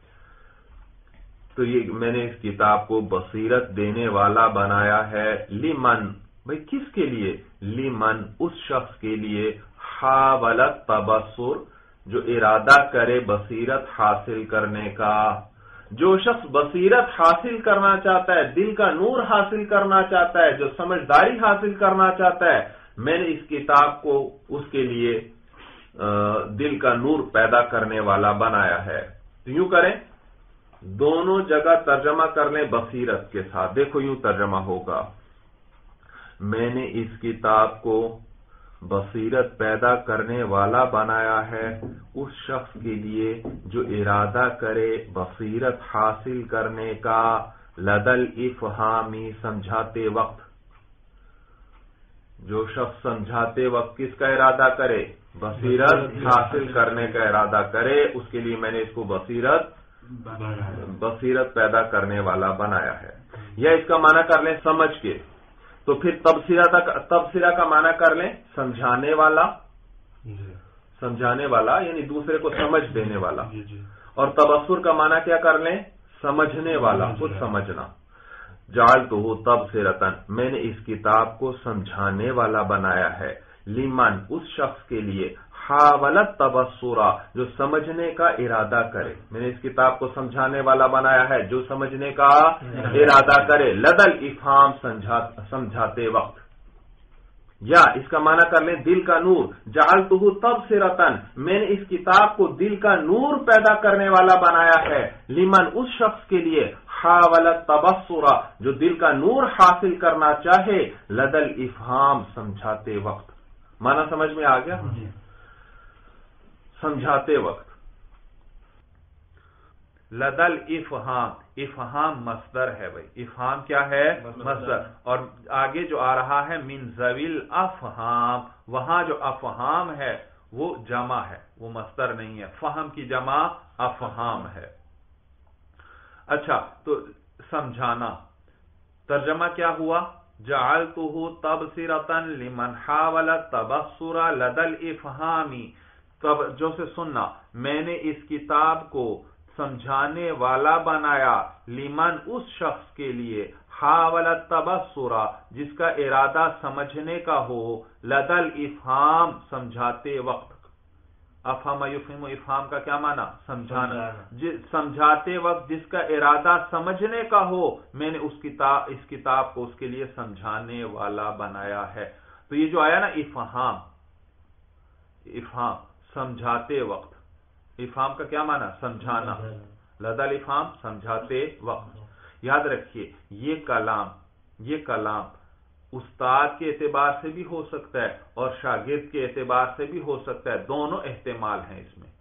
تو یہ میں نے اس کتاب کو بصیرت دینے والا بنایا ہے. لمن بھئی کس کے لیے؟ لمن اس شخص کے لیے حاول التبصر جو ارادہ کرے بصیرت حاصل کرنے کا. جو شخص بصیرت حاصل کرنا چاہتا ہے، دل کا نور حاصل کرنا چاہتا ہے، جو سمجھداری حاصل کرنا چاہتا ہے، میں نے اس کتاب کو اس کے لیے دل کا نور پیدا کرنے والا بنایا ہے. تو یوں کریں، دونوں جگہ ترجمہ کر لیں بصیرت کے ساتھ. دیکھو یوں ترجمہ ہوگا، میں نے اس کتاب کو بصیرت پیدا کرنے والا بنایا ہے اس شخص کے لیے جو ارادہ کرے بصیرت حاصل کرنے کا، لدل افہامی سمجھاتے وقت. جو شخص سمجھاتے وقت کس کا ارادہ کرے؟ بصیرت حاصل کرنے کا ارادہ کرے، اس کے لیے میں نے اس کو بصیرت بصیرت پیدا کرنے والا بنایا ہے. یا اس کا معنی کر لیں سمجھ کے، تو پھر تبصرہ تبصرہ کا معنی کر لیں سمجھانے والا، سمجھانے والا یعنی دوسرے کو سمجھ دینے والا. اور تبصر کا معنی کیا کر لیں؟ سمجھنے والا، خود سمجھنا. جعلتہ تبصرۃ، میں نے اس کتاب کو سمجھانے والا بنایا ہے، لمن اس شخص کے لیے، حاولت تبصرہ جو سمجھنے کا ارادہ کرے. میں نے اس کتاب کو سمجھانے والا بنایا ہے جو سمجھنے کا ارادہ کرے، لدل افہام سمجھاتے وقت. یا اس کا معنی کر لیں دل کا نور. جعلتہ تبصرۃ، میں نے اس کتاب کو دل کا نور پیدا کرنے والا بنایا ہے، لمن اس شخص کے لیے، حاولت تبصرہ جو دل کا نور حاصل کرنا چاہے، لدل افہام سمجھاتے وقت. معنی سمجھ میں آ گیا؟ سمجھاتے وقت. لدل افہام، افہام مصدر ہے بھائی. افہام کیا ہے؟ مصدر. اور آگے جو آ رہا ہے من ذویل افہام، وہاں جو افہام ہے وہ جمع ہے، وہ مصدر نہیں ہے. فہم کی جمع افہام ہے. اچھا، تو سمجھانا ترجمہ کیا ہوا؟ جعلتہ تبصرۃ لمن حاول التبصر لدى الافہام. توجہ سے سننا، میں نے اس کتاب کو سمجھانے والا بنایا، لمن اس شخص کے لیے، حاول التبصر جس کا ارادہ سمجھنے کا ہو، لدى الافہام سمجھاتے وقت. افہم یفہم، افہام کا کیا معنی؟ سمجھانا. سمجھاتے وقت جس کا ارادہ سمجھنے کا ہو، میں نے اس کتاب اس کتاب کو اس کے لیے سمجھانے والا بنایا ہے. تو یہ جو آیا نا افہام، افہام سمجھاتے وقت. افہام کا کیا معنی؟ سمجھانا. لدى الافہام سمجھاتے وقت. یاد رکھیے یہ کلام یہ کلام استاد کے اعتبار سے بھی ہو سکتا ہے اور شاگرد کے اعتبار سے بھی ہو سکتا ہے. دونوں احتمال ہیں اس میں،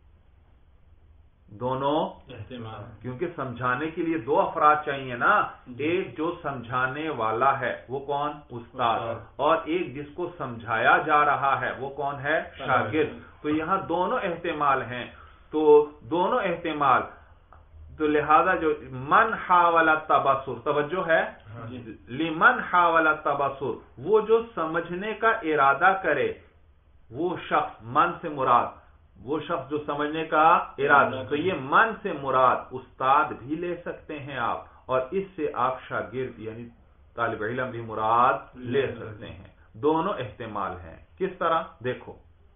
دونوں احتمال، کیونکہ سمجھانے کے لیے دو افراد چاہیے نا. ایک جو سمجھانے والا ہے وہ کون؟ استاد. اور ایک جس کو سمجھایا جا رہا ہے وہ کون ہے؟ شاگرد. تو یہاں دونوں احتمال ہیں. تو دونوں احتمال، تو لہذا جو من حاول التبصر، توجہ ہے، لمن حاول التبصر وہ جو سمجھنے کا ارادہ کرے، وہ شخص، من سے مراد وہ شخص جو سمجھنے کا ارادہ. تو یہ من سے مراد استاد بھی لے سکتے ہیں آپ، اور اس سے آپ شاگرد یعنی طالب علم بھی مراد لے سکتے ہیں. دونوں احتمال ہیں. کس طرح؟ دیکھو،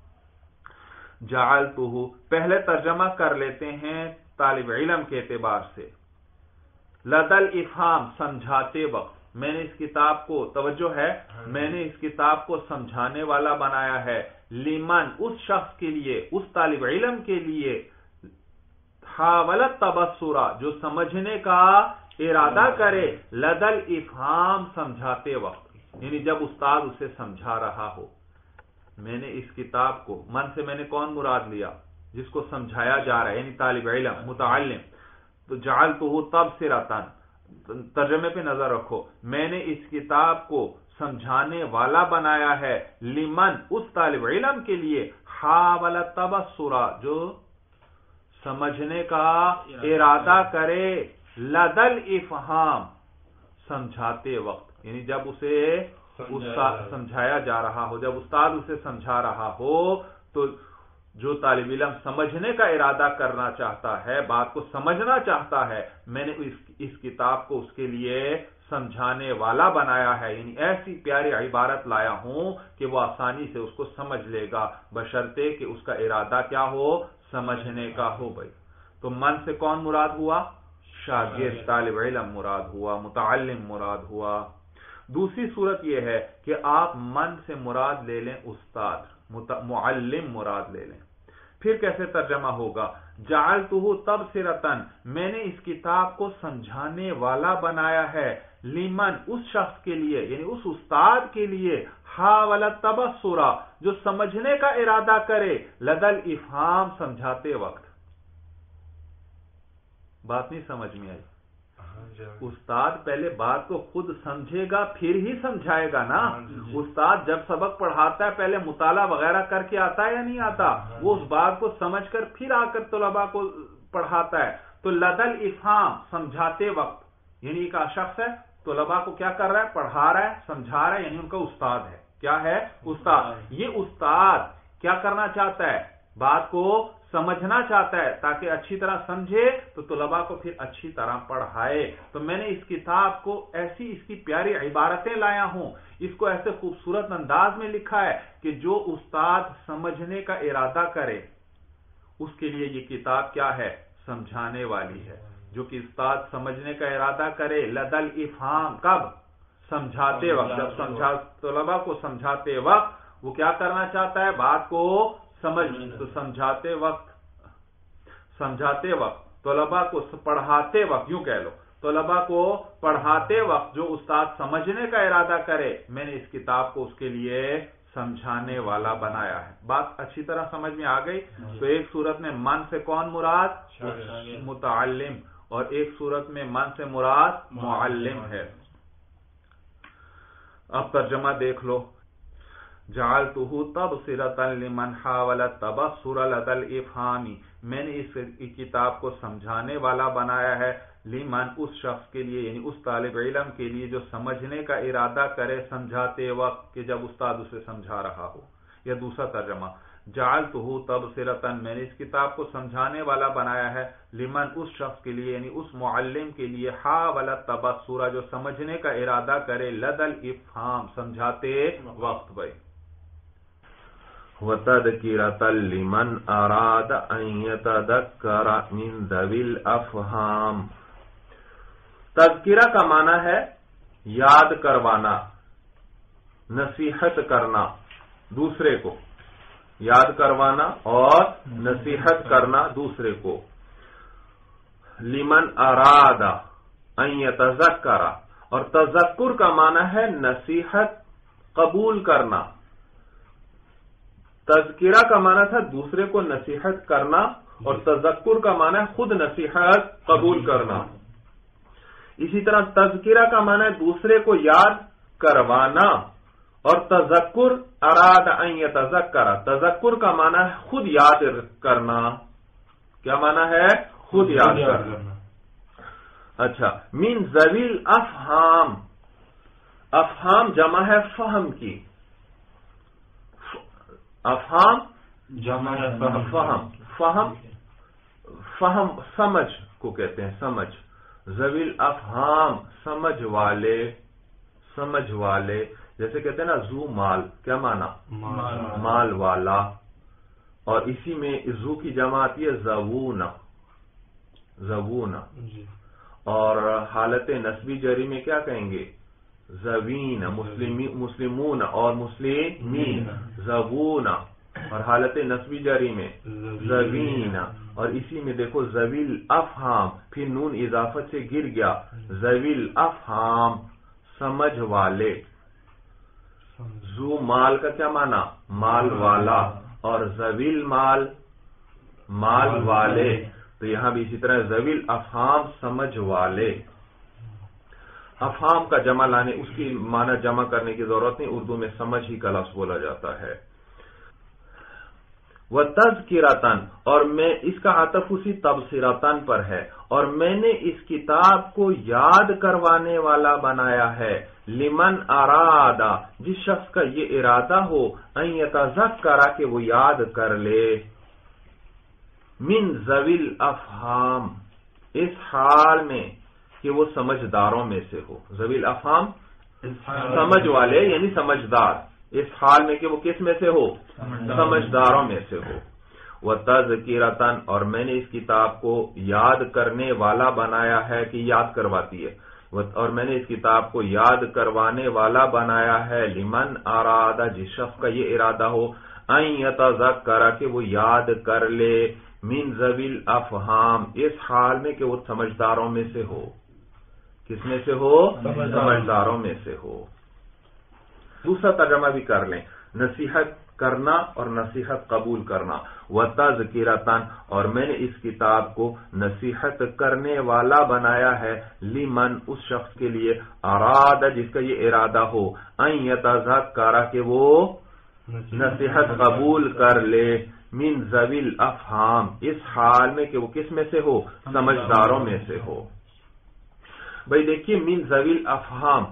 جعلتہ پہلے ترجمہ کر لیتے ہیں طالب علم کے اعتبار سے. لدل افہام سمجھاتے وقت، میں نے اس کتاب کو، توجہ ہے، میں نے اس کتاب کو سمجھانے والا بنایا ہے، لمن اس شخص کے لیے، اس طالب علم کے لیے، حاول التبصر جو سمجھنے کا ارادہ کرے، لدل افہام سمجھاتے وقت، یعنی جب استاد اسے سمجھا رہا ہو. میں نے اس کتاب کو، من سے میں نے کون مراد لیا؟ جس کو سمجھایا جا رہا ہے یعنی طالب علم، متعلم. تو جعلتہ تبصرۃ، ترجمے پہ نظر رکھو، میں نے اس کتاب کو سمجھانے والا بنایا ہے، لمن اس طالب علم کے لیے، حاول التبصر جو سمجھنے کا ارادہ کرے، لدل افہام سمجھاتے وقت، یعنی جب اسے سمجھایا جا رہا ہو، جب استاد اسے سمجھا رہا ہو، تو جو طالب علم سمجھنے کا ارادہ کرنا چاہتا ہے، بات کو سمجھنا چاہتا ہے، میں نے اس اس کتاب کو اس کے لیے سمجھانے والا بنایا ہے، یعنی ایسی پیاری عبارت لایا ہوں کہ وہ آسانی سے اس کو سمجھ لے گا، بشرطے کہ اس کا ارادہ کیا ہو، سمجھنے کا ہو۔ بھائی تو من سے کون مراد ہوا؟ شاگرد، طالب علم مراد ہوا، متعلم مراد ہوا۔ دوسری صورت یہ ہے کہ آپ من سے مراد لے لیں استاد، معلم مراد لے لیں۔ پھر کیسے ترجمہ ہوگا؟ جعلتہ تبصرۃ، میں نے اس کتاب کو سمجھانے والا بنایا ہے، لمن، اس شخص کے لیے، یعنی اس استاد کے لیے، حاول التبصر، جو سمجھنے کا ارادہ کرے، لدى الافہام، سمجھاتے وقت۔ بات نہیں سمجھ میں آئی؟ استاد پہلے بات کو خود سمجھے گا پھر ہی سمجھائے گا نا۔ استاد جب سبق پڑھاتا ہے پہلے مطالعہ وغیرہ کر کے آتا ہے یا نہیں آتا؟ وہ اس بات کو سمجھ کر پھر آ کر طلباء کو پڑھاتا ہے۔ تو لدى الافہام، سمجھاتے وقت، یعنی ایک شخص ہے طلباء کو کیا کر رہا ہے؟ پڑھا رہا ہے، سمجھا رہا ہے، یعنی ان کا استاد ہے۔ کیا ہے؟ استاد۔ یہ استاد کیا کرنا چاہتا ہے؟ بات کو سمجھنا چاہتا ہے تاکہ اچھی طرح سمجھے تو طلباء کو پھر اچھی طرح پڑھائے۔ تو میں نے اس کتاب کو ایسی اس کی پیاری عبارتیں لایا ہوں، اس کو ایسے خوبصورت انداز میں لکھا ہے کہ جو استاد سمجھنے کا ارادہ کرے اس کے لیے یہ کتاب کیا ہے؟ سمجھانے والی ہے۔ جو کہ استاد سمجھنے کا ارادہ کرے، لدى الافہام، کب؟ سمجھاتے وقت۔ جب سمجھا طلباء کو سمجھاتے وقت وہ کیا کرنا چاہتا ہے؟ بات کو سمجھ، تو سمجھاتے وقت، سمجھاتے وقت طلباء کو پڑھاتے وقت، یوں کہہ لو طلباء کو پڑھاتے وقت جو استاد سمجھنے کا ارادہ کرے، میں نے اس کتاب کو اس کے لیے سمجھانے والا بنایا ہے۔ بات اچھی طرح سمجھ میں آ گئی؟ تو ایک صورت میں من سے کون مراد؟ متعلم، اور ایک صورت میں من سے مراد معلم ہے۔ اب ترجمہ دیکھ لو۔ جعلتہ تبصرۃ لمن حاول التبصر لدى الافہام، میں نے اس کتاب کو سمجھانے والا بنایا ہے، لمن، اس شخص کے لیے، یعنی اس طالب علم کے لیے جو سمجھنے کا ارادہ کرے سمجھاتے وقت، کہ جب استاد اسے سمجھا رہا ہو۔ یا دوسرا ترجمہ، جعلتہ تبصرۃ، میں نے اس کتاب کو سمجھانے والا بنایا ہے، لمن، اس شخص کے لیے، یعنی اس معلم کے لیے، حاول التبصر، جو سمجھنے کا ارادہ کرے، لدى الافہام، سمجھاتے وقت۔ بھائی وَتَذْكِرَةً لِمَنْ أَرَادَ أَنْ يَتَذَكَّرَ مِنْ ذَوِي الْأَفْهَامِ، تذکرہ کا معنی ہے یاد کروانا، نصیحت کرنا، دوسرے کو یاد کروانا اور نصیحت کرنا دوسرے کو۔ لمن اراد ان یتذکر، اور تذکر کا معنی ہے نصیحت قبول کرنا۔ تذکرہ کا معنی تھا دوسرے کو نصیحت کرنا، اور تذکر کا معنی ہے خود نصیحت قبول کرنا۔ اسی طرح تذکرہ کا معنی ہے دوسرے کو یاد کروانا، اور تذکر اراد ان یتذکر، تذکر کا معنی ہے خود یاد کرنا۔ کیا معنی ہے؟ خود یاد کرنا۔ اچھا، من ذوی الافہام، افہام جمع ہے فہم کی، افہام جمع ہے فہم، فہم فہم سمجھ کو کہتے ہیں، سمجھ۔ ذوی الافہام، سمجھ والے، سمجھ والے، جیسے کہتے ہیں نا ذو مال، کیا معنی؟ مال والا۔ اور اسی میں ذو کی جمع آتی ہے ذوون، ذوون، اور حالت نسبی جری میں کیا کہیں گے؟ ذوین، مسلمون اور مسلمین، ذوون، اور حالت نسبی جری میں ذوین۔ اور اسی میں دیکھو ذوی الافہام، پھر نون اضافت سے گر گیا، ذوی الافہام، سمجھ والے۔ ذو مال کا کیا معنی؟ مال والا، اور ذوی المال، مال والے۔ تو یہاں بھی اسی طرح ذوی الافہام، سمجھ والے۔ افہام کا جمع لانے، اس کی معنی جمع کرنے کی ضرورت نہیں، اردو میں سمجھ ہی کا لفظ بولا جاتا ہے۔ وَتَذْكِرَةً، اور میں اس کا عطف اسی تبصرةً پر ہے، اور میں نے اس کتاب کو یاد کروانے والا بنایا ہے، لمن اراد، جس شخص کا یہ ارادہ ہو، ان یتذکر، کہ وہ یاد کر لے، من ذوی الافہام، اس حال میں کہ وہ سمجھداروں میں سے ہو. ذوی الافہام سمجھ والے یعنی سمجھدار، اس حال میں کہ وہ کس میں سے ہو؟ سمجھداروں میں سے ہو. وَتَذْكِرَةً اور میں نے اس کتاب کو یاد کرنے والا بنایا ہے کہ یاد کرواتی ہے، اور میں نے اس کتاب کو یاد کروانے والا بنایا ہے لمن اراد جس شخص کا یہ ارادہ ہو ان یتذکر کہ وہ یاد کر لے من ذوی الافہام اس حال میں کہ وہ سمجھداروں میں سے ہو. کس میں سے ہو؟ سمجھداروں میں سے ہو. دوسرا ترجمہ بھی کر لیں، نصیحت کرنا اور نصیحت قبول کرنا. وَتَذْكِرَةً اور میں نے اس کتاب کو نصیحت کرنے والا بنایا ہے لمن اس شخص کے لیے اراد جس کا یہ ارادہ ہو ان یتذکر کہ وہ نصیحت قبول کر لے من ذوی الافہام اس حال میں کہ وہ کس میں سے ہو؟ سمجھداروں میں سے ہو. بھائی دیکھیے، من ذوی الافہام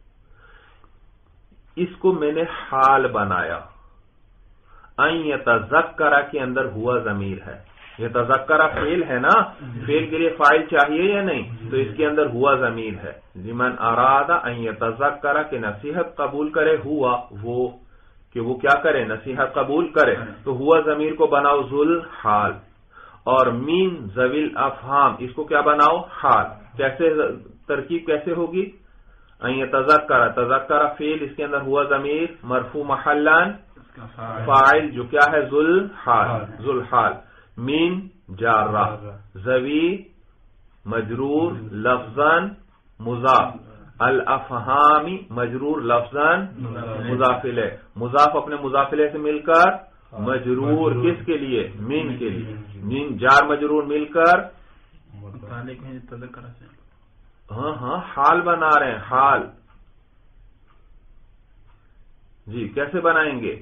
اس کو میں نے حال بنایا. ان یتذکر کے اندر ہوا ضمیر ہے. یتذکر فعل ہے نا، فعل کے لیے فاعل چاہیے یا نہیں؟ تو اس کے اندر ہوا ضمیر ہے. لمن اراد ان یتذکر کہ نصیحت قبول کرے، ہوا وہ کہ وہ کیا کرے؟ نصیحت قبول کرے. تو ہوا ضمیر کو بناؤ ذل حال، اور من ذوی الافہام اس کو کیا بناؤ؟ حال. کیسے ترکیب کیسے ہوگی؟ ان یتذکر، تذکر فعل، اس کے اندر ہوا ضمیر مرفوع محلان فاعل جو کیا ہے؟ ذل حال. ذل حال. من جارہ، ذوی مجرور لفظاً مضاف، الافہامی مجرور لفظاً مضاف الیہ. مضاف اپنے مضاف الیہ سے مل کر مجرور، کس کے لیے؟ من کے لیے. من جار مجرور مل کر ہاں ہاں حال بنا رہے ہیں. حال جی کیسے بنائیں گے؟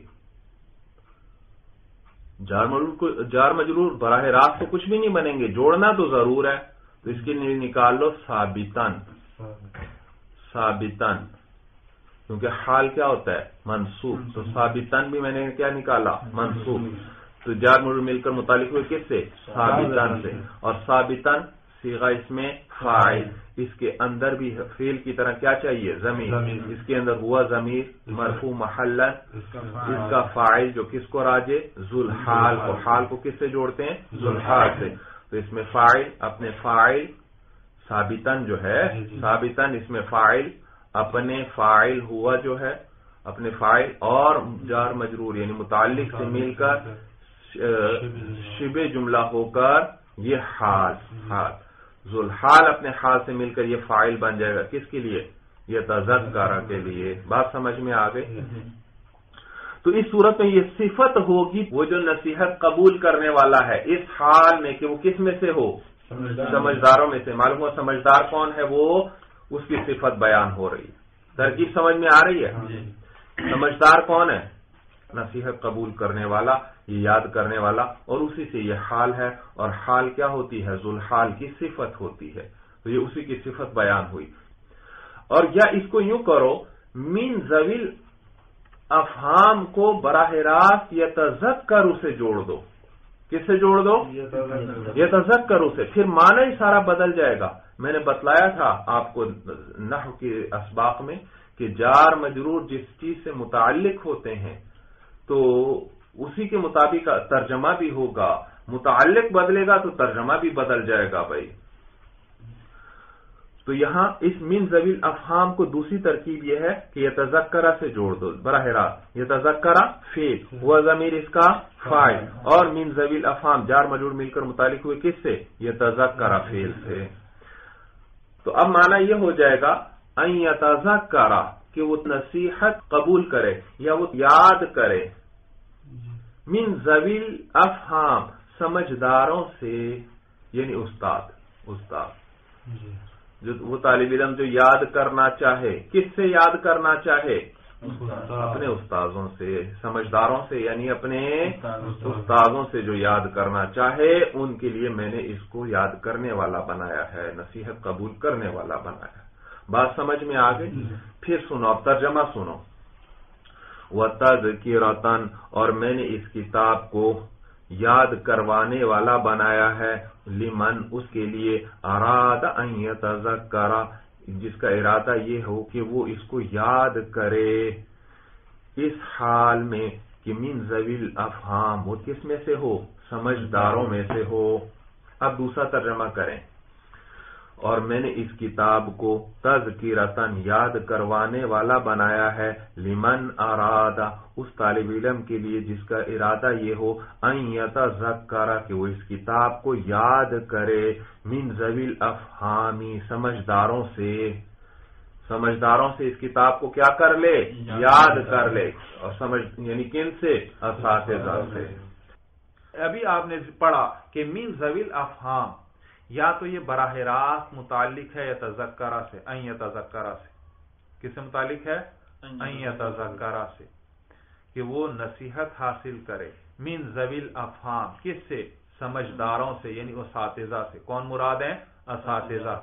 جار مجرور کو جار مجرور براہ راست تو کچھ بھی نہیں بنیں گے، جوڑنا تو ضرور ہے. تو اس کے لیے نکال لو ثابتن. ثابتن کیونکہ حال کیا ہوتا ہے؟ منصوب. تو ثابتن بھی میں نے کیا نکالا؟ منصوب. تو جار مجرور مل کر متعلق ہوئے کس سے؟ ثابتن سے. اور ثابتن صیغہ اس میں فاعل، اس کے اندر بھی فعل کی طرح کیا چاہیے؟ ضمیر. اس کے اندر ہوا ضمیر مرفوع محلا، اس کا فاعل جو کس کو راجے؟ ذل حال کو. حال کو کس سے جوڑتے ہیں؟ ذل حال سے. تو اس میں فاعل اپنے فاعل ثابتن جو ہے، ثابتن اس میں فاعل اپنے فاعل ہوا جو ہے اپنے فاعل اور جار مجرور یعنی متعلق سے مل کر شبہ جملہ ہو کر یہ حال. حال ذل حال اپنے حال سے مل کر یہ فاعل بن جائے گا. کس کے لیے؟ یہ تذکرہ کے لیے. بات سمجھ میں آ گئی؟ تو اس صورت میں یہ صفت ہوگی وہ جو نصیحت قبول کرنے والا ہے اس حال میں کہ وہ کس میں سے ہو؟ سمجھداروں میں سے. معلوم ہوا سمجھدار کون ہے؟ وہ اس کی صفت بیان ہو رہی ہے. ترکیب سمجھ میں آ رہی ہے؟ سمجھدار کون ہے؟ نصیحت قبول کرنے والا، یہ یاد کرنے والا، اور اسی سے یہ حال ہے. اور حال کیا ہوتی ہے؟ ذل حال کی صفت ہوتی ہے. تو یہ اسی کی صفت بیان ہوئی. اور یا اس کو یوں کرو، من ذوی الافہام کو براہ راست یتذکر سے جوڑ دو. کس سے جوڑ دو؟ یتذکر سے. پھر معنی ہی سارا بدل جائے گا. میں نے بتلایا تھا آپ کو نحو کے اسباق میں کہ جار مجرور جس چیز سے متعلق ہوتے ہیں تو اسی کے مطابق ترجمہ بھی ہوگا. متعلق بدلے گا تو ترجمہ بھی بدل جائے گا بھائی. تو یہاں اس من ذوی الافہام کو دوسری ترکیب یہ ہے کہ یتذکرہ سے جوڑ دو براہ راست. یتذکرہ فعل، ہوا ضمیر اس کا فاعل، اور من ذوی الافہام جار مجرور مل کر متعلق ہوئے کس سے؟ یتذکرہ فعل سے. تو اب معنی یہ ہو جائے گا ان یتذکرہ کہ وہ نصیحت قبول کرے یا وہ یاد کرے من ذوی الافہام سمجھداروں سے، یعنی استاد. استاد جو وہ طالب علم جو یاد کرنا چاہے، کس سے یاد کرنا چاہے؟ اپنے استاذوں سے. سمجھداروں سے یعنی اپنے استاذوں سے جو یاد کرنا چاہے ان کے لیے میں نے اس کو یاد کرنے والا بنایا ہے، نصیحت قبول کرنے والا بنایا ہے. بات سمجھ میں آ گئی؟ پھر سنو، اب ترجمہ سنو. وَتَذْكِرَةً اور میں نے اس کتاب کو یاد کروانے والا بنایا ہے، لمن اس کے لیے، اراد ان یتذکر جس کا ارادہ یہ ہو کہ وہ اس کو یاد کرے، اس حال میں کہ من ذوی الافہام وہ کس میں سے ہو، سمجھداروں میں سے ہو۔ اب دوسرا ترجمہ کریں، اور میں نے اس کتاب کو تذکرتاً یاد کروانے والا بنایا ہے، لمن ارادہ اس طالب علم کے لیے جس کا ارادہ یہ ہو، ان یتذکر کہ وہ اس کتاب کو یاد کرے، من ذوی الافہام سمجھداروں سے، سمجھداروں سے اس کتاب کو کیا کر لے، یاد کر لے، اور سمجھ یعنی کن سے، اساتذہ سے۔ ابھی آپ نے پڑھا کہ من ذوی الافہام، یا تو یہ براہ راست متعلق ہے یتذکرہ سے، ان یتذکرہ سے، کس سے متعلق ہے، ان یتذکرہ سے، کہ وہ نصیحت حاصل کرے، من ذوی الافہام کس سے، سمجھداروں سے، یعنی اساتذہ سے۔ کون مراد ہیں، اساتذہ،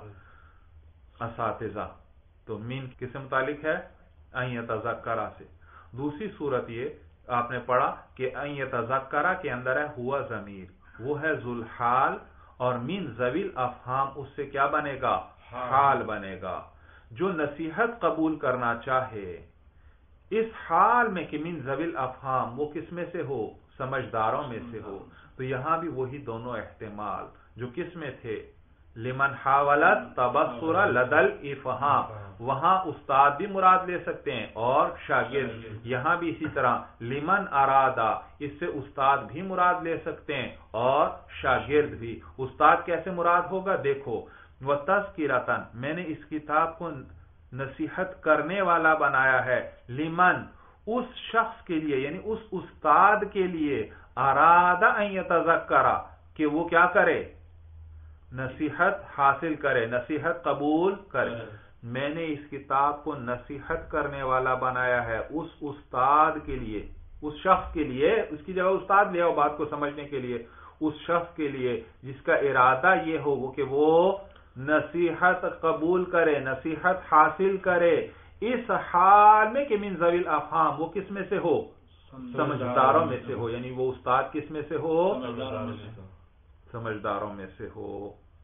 اساتذہ۔ تو من کس سے متعلق ہے، ان یتذکرہ سے۔ دوسری صورت یہ آپ نے پڑھا کہ ان یتذکرہ کے اندر ہے ہوا ضمیر، وہ ہے ذوالحال، اور من ذوی الافہام اس سے کیا بنے گا، حال بنے گا۔ جو نصیحت قبول کرنا چاہے اس حال میں کہ من ذوی الافہام وہ کس میں سے ہو، سمجھداروں میں سے ہو، تو یہاں بھی وہی دونوں احتمال جو کس میں تھے، لمن حاولت تبصر لدل افہام، وہاں استاد بھی مراد لے سکتے ہیں اور شاگرد، یہاں بھی اسی طرح لمن ارادہ اس سے استاد بھی مراد لے سکتے ہیں اور شاگرد بھی۔ استاد کیسے مراد ہوگا، دیکھو، وَتَذْكِرَةً میں نے اس کتاب کو نصیحت کرنے والا بنایا ہے، لمن اس شخص کے لیے، یعنی اس استاد کے لیے، ارادہ ان یتذکر کہ وہ کیا کرے، نصیحت حاصل کرے، نصیحت قبول کرے۔ میں نے اس کتاب کو نصیحت کرنے والا بنایا ہے اس استاد کے لیے، اس شخص کے لیے، اس کی جگہ استاد لے آؤ بات کو سمجھنے کے لیے، اس شخص کے لیے جس کا ارادہ یہ ہو کہ وہ نصیحت قبول کرے، نصیحت حاصل کرے، اس حال میں کہ من ذوی الافہام وہ کس میں سے ہو، سمجھداروں میں سے ہو، یعنی وہ استاد کس میں سے ہو، سمجھداروں میں سے ہو۔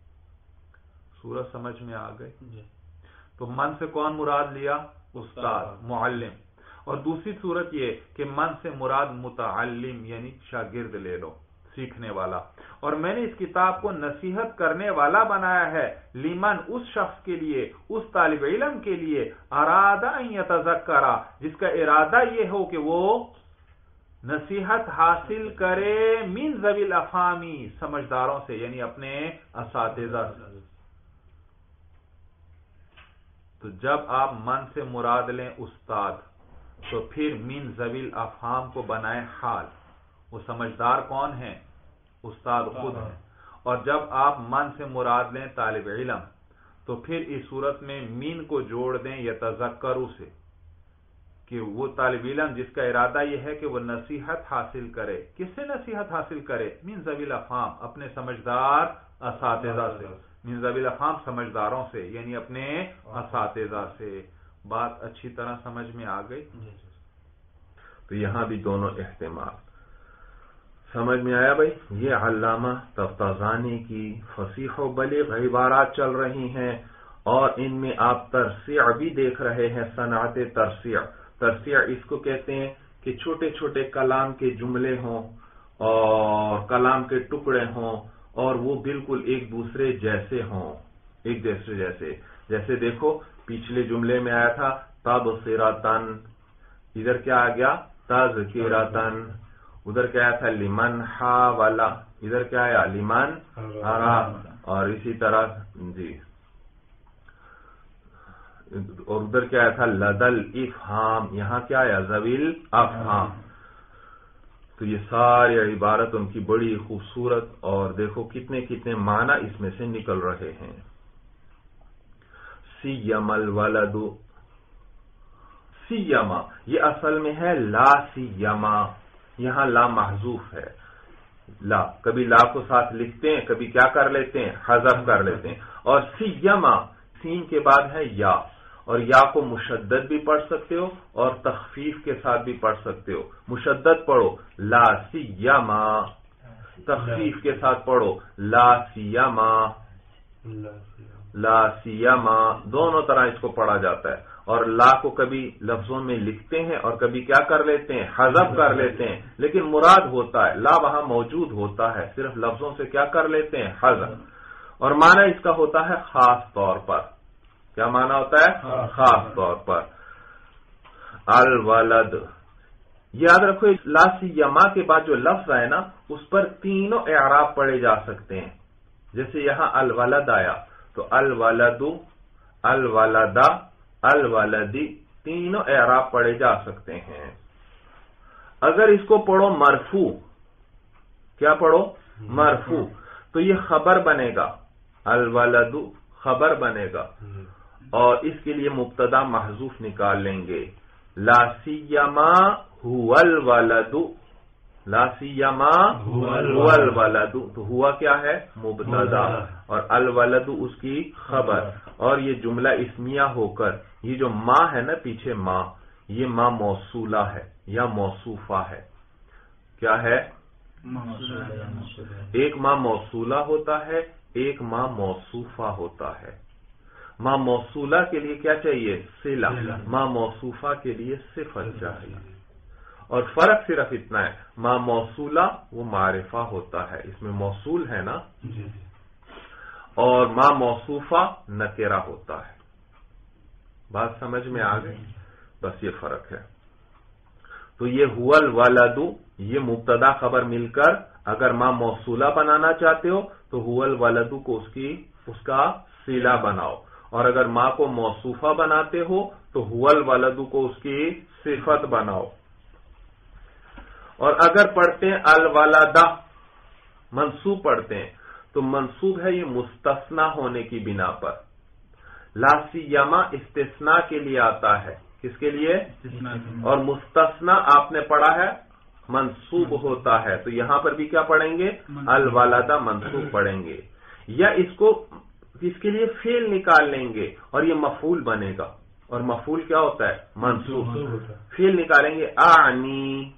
سورج سمجھ میں آ گئی؟ تو من سے کون مراد لیا، استاد، معلم، اور دوسری صورت یہ کہ من سے مراد متعلم یعنی شاگرد لے لو، سیکھنے والا۔ اور میں نے اس کتاب کو نصیحت کرنے والا بنایا ہے، لمن اس شخص کے لیے، اس طالب علم کے لیے، ارادہ ان یتذکر جس کا ارادہ یہ ہو کہ وہ نصیحت حاصل کرے، من ذوی الافہام سمجھداروں سے، یعنی اپنے اساتذہ سے۔ تو جب آپ من سے مراد لیں استاد، تو پھر من ذوی الافہام کو بنائیں حال، وہ سمجھدار کون ہیں، استاد خود ہیں۔ اور جب آپ من سے مراد لیں طالب علم، تو پھر اس صورت میں من کو جوڑ دیں یتذکروا سے، کہ وہ طالب علم جس کا ارادہ یہ ہے کہ وہ نصیحت حاصل کرے، کس سے نصیحت حاصل کرے، من ذوی الافہام اپنے سمجھدار اساتذہ سے، من ذوی الافہام سمجھداروں سے، یعنی اپنے اساتذہ سے۔ بات اچھی طرح سمجھ میں آ گئی؟ تو یہاں بھی دونوں احتمال سمجھ میں آیا بھائی؟ یہ علامہ تفتازانی کی فصیح و بلیغ عبارات چل رہی ہیں، اور ان میں آپ ترسیع بھی دیکھ رہے ہیں، صنعت ترسیع۔ ترسیع اس کو کہتے ہیں کہ چھوٹے چھوٹے کلام کے جملے ہوں اور کلام کے ٹکڑے ہوں، اور وہ بالکل ایک دوسرے جیسے ہوں، ایک دوسرے جیسے۔ جیسے دیکھو پچھلے جملے میں آیا تھا تبصرۃً، ادھر کیا آ گیا، تذکرۃً، ادھر کیا آیا تھا، لمن حاول، ادھر کیا آیا، لمن اراد، اور اسی طرح جی، اور ادھر کیا آیا تھا، لدل افہام، یہاں کیا آیا، ذوی الافہام۔ تو یہ ساری عبارت ان کی بڑی خوبصورت، اور دیکھو کتنے کتنے معنی اس میں سے نکل رہے ہیں۔ سیم الولد، سیما یہ اصل میں ہے لا سیما، یہاں لا محذوف ہے، لا کبھی لا کو ساتھ لکھتے ہیں، کبھی کیا کر لیتے ہیں، حذف کر لیتے ہیں۔ اور سیما سین کے بعد ہے یا، اور یا کو مشدد بھی پڑھ سکتے ہو اور تخفیف کے ساتھ بھی پڑھ سکتے ہو۔ مشدد پڑھو لا سیما، تخفیف کے ساتھ پڑھو، لا سیما، لا سیما، دونوں طرح اس کو پڑھا جاتا ہے. اور لا کو کبھی لفظوں میں لکھتے ہیں اور کبھی کیا کر لیتے ہیں، حذف کر لیتے ہیں، لیکن مراد ہوتا ہے لا وہاں موجود ہوتا ہے، صرف لفظوں سے کیا کر لیتے ہیں، حذف. اور معنی اس کا ہوتا ہے خاص طور پر. کیا معنی ہوتا ہے؟ خاص طور پر. الولد، یاد رکھو لا سیما کے بعد جو لفظ آئے نا اس پر تینوں اعراب پڑھے جا سکتے ہیں. جیسے یہاں الولد آیا تو الولد، الولدہ، الولدی، تینوں اعراب پڑھے جا سکتے ہیں. اگر اس کو پڑھو مرفوع، کیا پڑھو؟ مرفوع، تو یہ خبر بنے گا، الولد خبر بنے گا، اور اس کے لیے مبتدا محذوف نکال لیں گے. لا سیما هو الولد، لا سیما هو الولد، تو ہوا کیا ہے؟ مبتدا، اور الولد اس کی خبر. اور یہ جملہ اسمیہ ہو کر یہ جو ماں ہے نا پیچھے ماں، یہ ماں موصولہ ہے یا موصوفہ ہے. کیا ہے؟ ایک ماں موصولہ ہوتا ہے، ایک ماں موصوفہ ہوتا ہے. ماں موصولہ کے لیے کیا چاہیے؟ صلہ. ماں موصوفہ کے لیے صفت چاہیے. اور فرق صرف اتنا ہے، ماں موصولہ وہ معرفہ ہوتا ہے، اس میں موصول ہے نا، اور ماں موصوفہ نکرہ ہوتا ہے. بات سمجھ میں آ گئی؟ بس یہ فرق ہے. تو یہ هو الولد، یہ مبتدا خبر مل کر اگر ماں موصولہ بنانا چاہتے ہو تو هو الولد کو اس کی اس کا صلہ بناؤ، اور اگر ماں کو موصوفہ بناتے ہو تو هو الولد کو اس کی صفت بناؤ. اور اگر پڑھتے ہیں الولدہ منصوب پڑھتے ہیں تو منصوب ہے یہ مستثنا ہونے کی بنا پر. لا سیما استثناء کے لیے آتا ہے، کس کے لیے؟ اور مستثنا آپ نے پڑھا ہے منصوب ہوتا ہے، تو یہاں پر بھی کیا پڑھیں گے؟ الولدہ منصوب پڑھیں گے. یا اس کو اس کے لیے فعل نکال لیں گے اور یہ مفعول بنے گا. اور مفعول کیا ہوتا ہے؟ منصوب. فعل نکالیں گے آنی،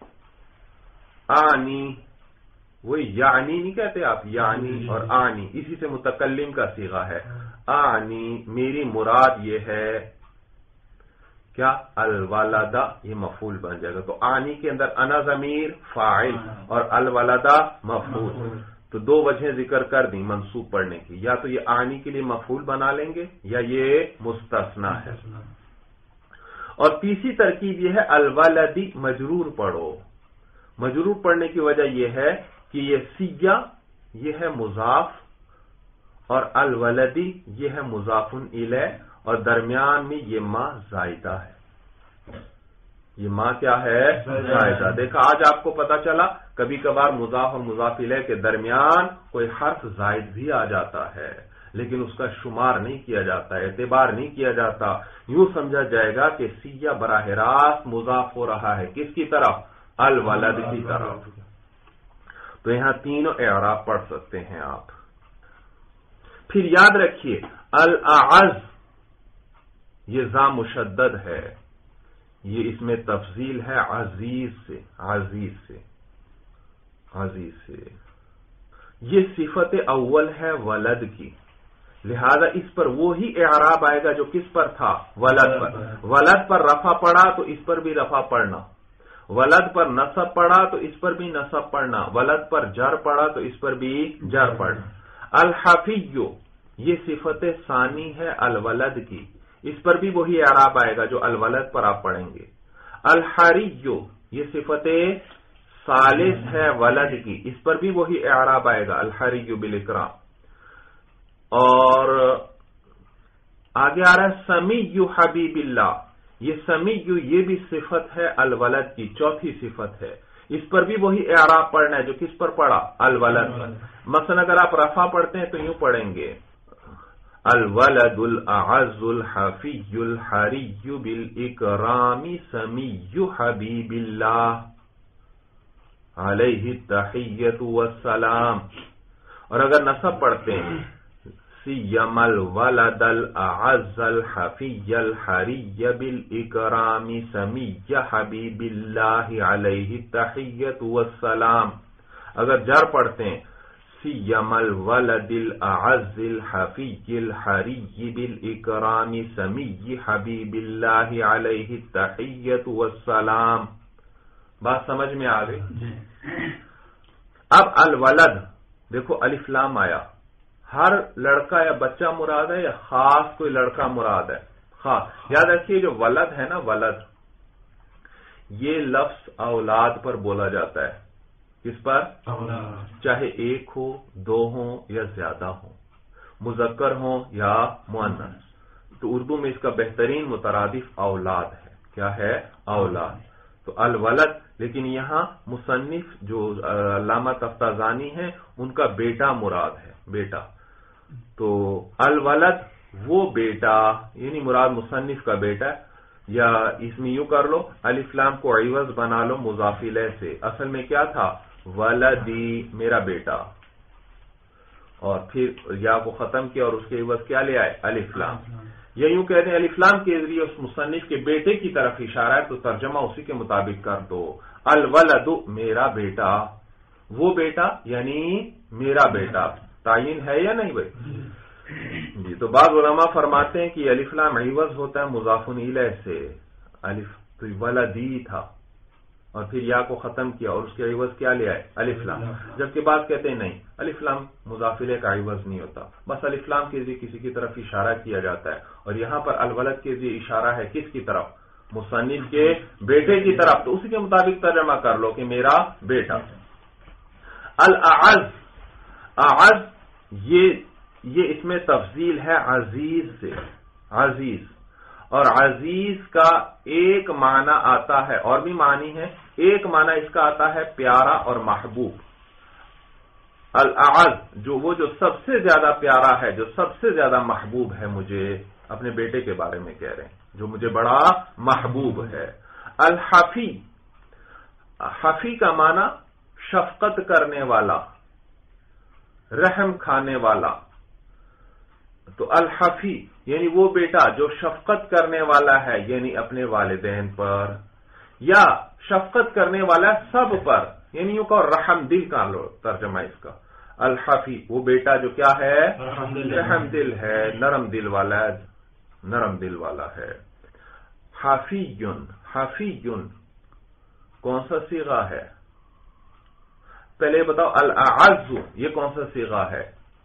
آنی، وہ یعنی نہیں کہتے آپ، یعنی اور آنی اسی سے متکلم کا صیغہ ہے. آنی میری مراد یہ ہے کیا؟ الولدہ، یہ مفعول بن جائے گا. تو آنی کے اندر انا ضمیر فاعل اور الولدہ مفعول، تو دو وجہیں ذکر کر دیں منصوب پڑھنے کی، یا تو یہ آنی کے لیے مفعول بنا لیں گے یا یہ مستثنا ہے. اور تیسری ترکیب یہ ہے الولدی مجرور پڑھو. مجرور پڑھنے کی وجہ یہ ہے کہ یہ سیہ یہ ہے مضاف اور الولدی یہ ہے مضاف الیہ، اور درمیان میں یہ ماں زائدہ ہے. یہ ماں کیا ہے؟ زائدہ. دیکھا آج آپ کو پتا چلا کبھی کبھار مضاف اور مضاف الیہ کے درمیان کوئی حرف زائد بھی آ جاتا ہے، لیکن اس کا شمار نہیں کیا جاتا، اعتبار نہیں کیا جاتا. یوں سمجھا جائے گا کہ سیہ براہ راست مضاف ہو رہا ہے کس کی طرف؟ الولد کی طرف. تو یہاں تینوں اعراب پڑھ سکتے ہیں آپ. پھر یاد رکھیے الاعز، یہ ذا مشدد ہے، یہ اس میں تفضیل ہے عزیز سے، عزیز سے، عزیز سے. یہ صفت اول ہے ولد کی، لہذا اس پر وہی اعراب آئے گا جو کس پر تھا؟ ولد پر. ولد پر رفع پڑا تو اس پر بھی رفع پڑھنا، ولد پر نصب پڑا تو اس پر بھی نصب پڑھنا، ولد پر جر پڑا تو اس پر بھی جر پڑھنا. الحفی، یہ صفت ثانی ہے الولد کی، اس پر بھی وہی اعراب آئے گا جو الولد پر آپ پڑھیں گے. الحری، یہ صفت ثالث ہے ولد کی، اس پر بھی وہی اعراب آئے گا الحری بالاکرام. اور آگے آ رہا ہے سمی حبیب اللہ، یہ سمی یہ بھی صفت ہے الولد کی، چوتھی صفت ہے، اس پر بھی وہی اعراب پڑھنا ہے جو کس پر پڑھا؟ الولد. مثلا اگر آپ رفع پڑھتے ہیں تو یوں پڑھیں گے الولد الاعز الحفی الحری بالاکرام سمی حبیب اللہ علیہ التحیۃ والسلام. اور اگر نصب پڑھتے ہیں سیم الولد الاعز الحفی الحری بالاکرام سمی حبیب اللہ علیہ التحیۃ والسلام. اگر جر پڑھتے ہیں سیم الولد الاعز الحفی الحری بالاکرام سمی حبیب اللہ علیہ التحیۃ والسلام. بات سمجھ میں آ گئی؟ اب الولد دیکھو الف لام آیا، ہر لڑکا یا بچہ مراد ہے یا خاص کوئی لڑکا مراد ہے؟ خاص. یاد رکھیے جو ولد ہے نا، ولد یہ لفظ اولاد پر بولا جاتا ہے. کس پر؟ اولاد. چاہے ایک ہو، دو ہوں یا زیادہ ہوں، مذکر ہوں یا مؤنث. تو اردو میں اس کا بہترین مترادف اولاد ہے. کیا ہے؟ اولاد. تو الولد، لیکن یہاں مصنف جو علامہ تفتازانی ہیں ان کا بیٹا مراد ہے، بیٹا. تو الولد وہ بیٹا، یعنی مراد مصنف کا بیٹا. یا اس میں یوں کر لو، الف لام کو عوض بنا لو مضاف الیہ سے. اصل میں کیا تھا؟ ولدی، میرا بیٹا. اور پھر یا کو ختم کیا اور اس کے عوض کیا لے آئے؟ الف لام. یا یوں کہتے ہیں الف لام کے ذریعے اس مصنف کے بیٹے کی طرف اشارہ ہے، تو ترجمہ اسی کے مطابق کر دو. الولد میرا بیٹا، وہ بیٹا یعنی میرا بیٹا. تعین ہے یا نہیں بھائی؟ جی. تو بعض علماء فرماتے ہیں کہ الف لام عوض ہوتا ہے مضاف الیہ سے. الف تو ولدی تھا اور پھر یا کو ختم کیا اور اس کے عوض کیا لے آئے؟ الف لام. جبکہ بعض کہتے ہیں نہیں، الف لام مضاف الیہ کا عوض نہیں ہوتا، بس الف لام کے ذریعے کسی کی طرف اشارہ کیا جاتا ہے. اور یہاں پر الولد کے ذریعے اشارہ ہے کس کی طرف؟ مصنف کے بیٹے کی طرف. تو اسی کے مطابق ترجمہ کر لو کہ میرا بیٹا. الاعز، اعز یہ یہ اس میں تفضیل ہے عزیز سے. عزیز، اور عزیز کا ایک معنی آتا ہے، اور بھی معنی ہے. ایک معنی اس کا آتا ہے پیارا اور محبوب. الاعز جو وہ جو سب سے زیادہ پیارا ہے، جو سب سے زیادہ محبوب ہے مجھے، اپنے بیٹے کے بارے میں کہہ رہے ہیں، جو مجھے بڑا محبوب ہے. الحفی، حفی کا معنی شفقت کرنے والا، رحم کھانے والا. تو الحفی یعنی وہ بیٹا جو شفقت کرنے والا ہے، یعنی اپنے والدین پر، یا شفقت کرنے والا سب پر، یعنی یوں کہ رحم دل کا لو ترجمہ اس کا. الحفی وہ بیٹا جو کیا ہے؟ رحم دل ہے، نرم دل والا ہے، نرم دل والا ہے. حفیٌ، حفیٌ کون سا صیغہ ہے؟ پہلے بتاؤ الاعز یہ کون سا صیغہ ہے؟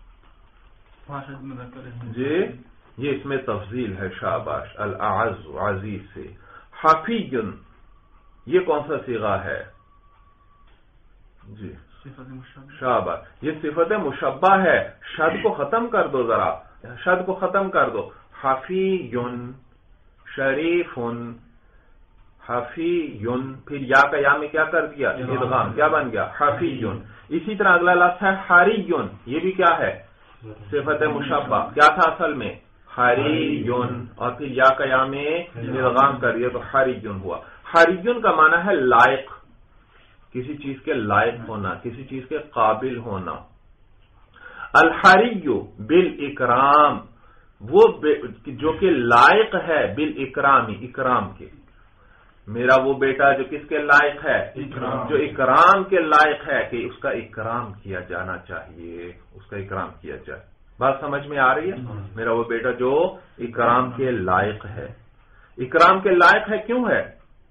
جی یہ اس میں تفضیل ہے. شاباش. الاعز عزیز سے. حفی یہ کون سا صیغہ ہے؟ جی شاباش. یہ صفت مشبہ ہے. شد کو ختم کر دو، ذرا شد کو ختم کر دو. حفی شریف، حفی پھر یا کا یا میں کیا کر دیا؟ ادغام. کیا بن گیا؟ حفی. اسی طرح اگلا لفظ ہے حری، یہ بھی کیا ہے؟ صفت مشبہ. کیا تھا اصل میں؟ حری، اور پھر یا کا یا میں ادغام کر دیا تو حری ہوا. حری کا معنی ہے لائق، کسی چیز کے لائق ہونا، کسی چیز کے قابل ہونا. الحری بالاکرام وہ جو کہ لائق ہے، بالاکرامی اکرام کے. میرا وہ بیٹا جو کس کے لائق ہے؟ اکرام. جو اکرام کے لائق ہے کہ اس کا اکرام کیا جانا چاہیے، اس کا اکرام کیا جائے. بات سمجھ میں آ رہی ہے؟ میرا وہ بیٹا جو اکرام کے لائق ہے. اکرام کے لائق ہے کیوں ہے؟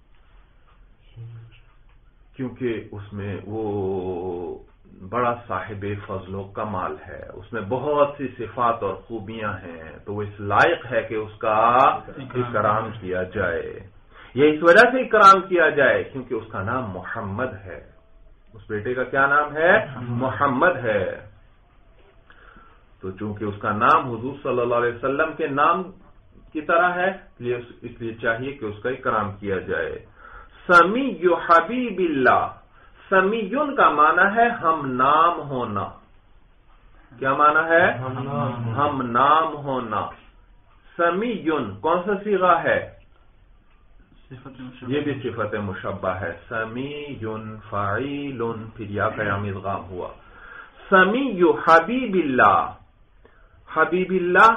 کیونکہ اس میں وہ بڑا صاحب فضل و کمال ہے، اس میں بہت سی صفات اور خوبیاں ہیں، تو وہ اس لائق ہے کہ اس کا اکرام کیا جائے. یہ اس وجہ سے اکرام کیا جائے کیونکہ اس کا نام محمد ہے. اس بیٹے کا کیا نام ہے؟ محمد ہے. تو چونکہ اس کا نام حضور صلی اللہ علیہ وسلم کے نام کی طرح ہے، اس لیے چاہیے کہ اس کا اکرام کیا جائے. سمی حبیب اللہ، سمیون کا معنی ہے ہم نام ہونا. کیا معنی ہے؟ ہم نام ہونا. سمیون کون سا صیغہ ہے؟ یہ بھی صفت مشبہ ہے. سمیون فاعل پھر یا قیام ادغام ہوا. سمی حبیب اللہ، حبیب اللہ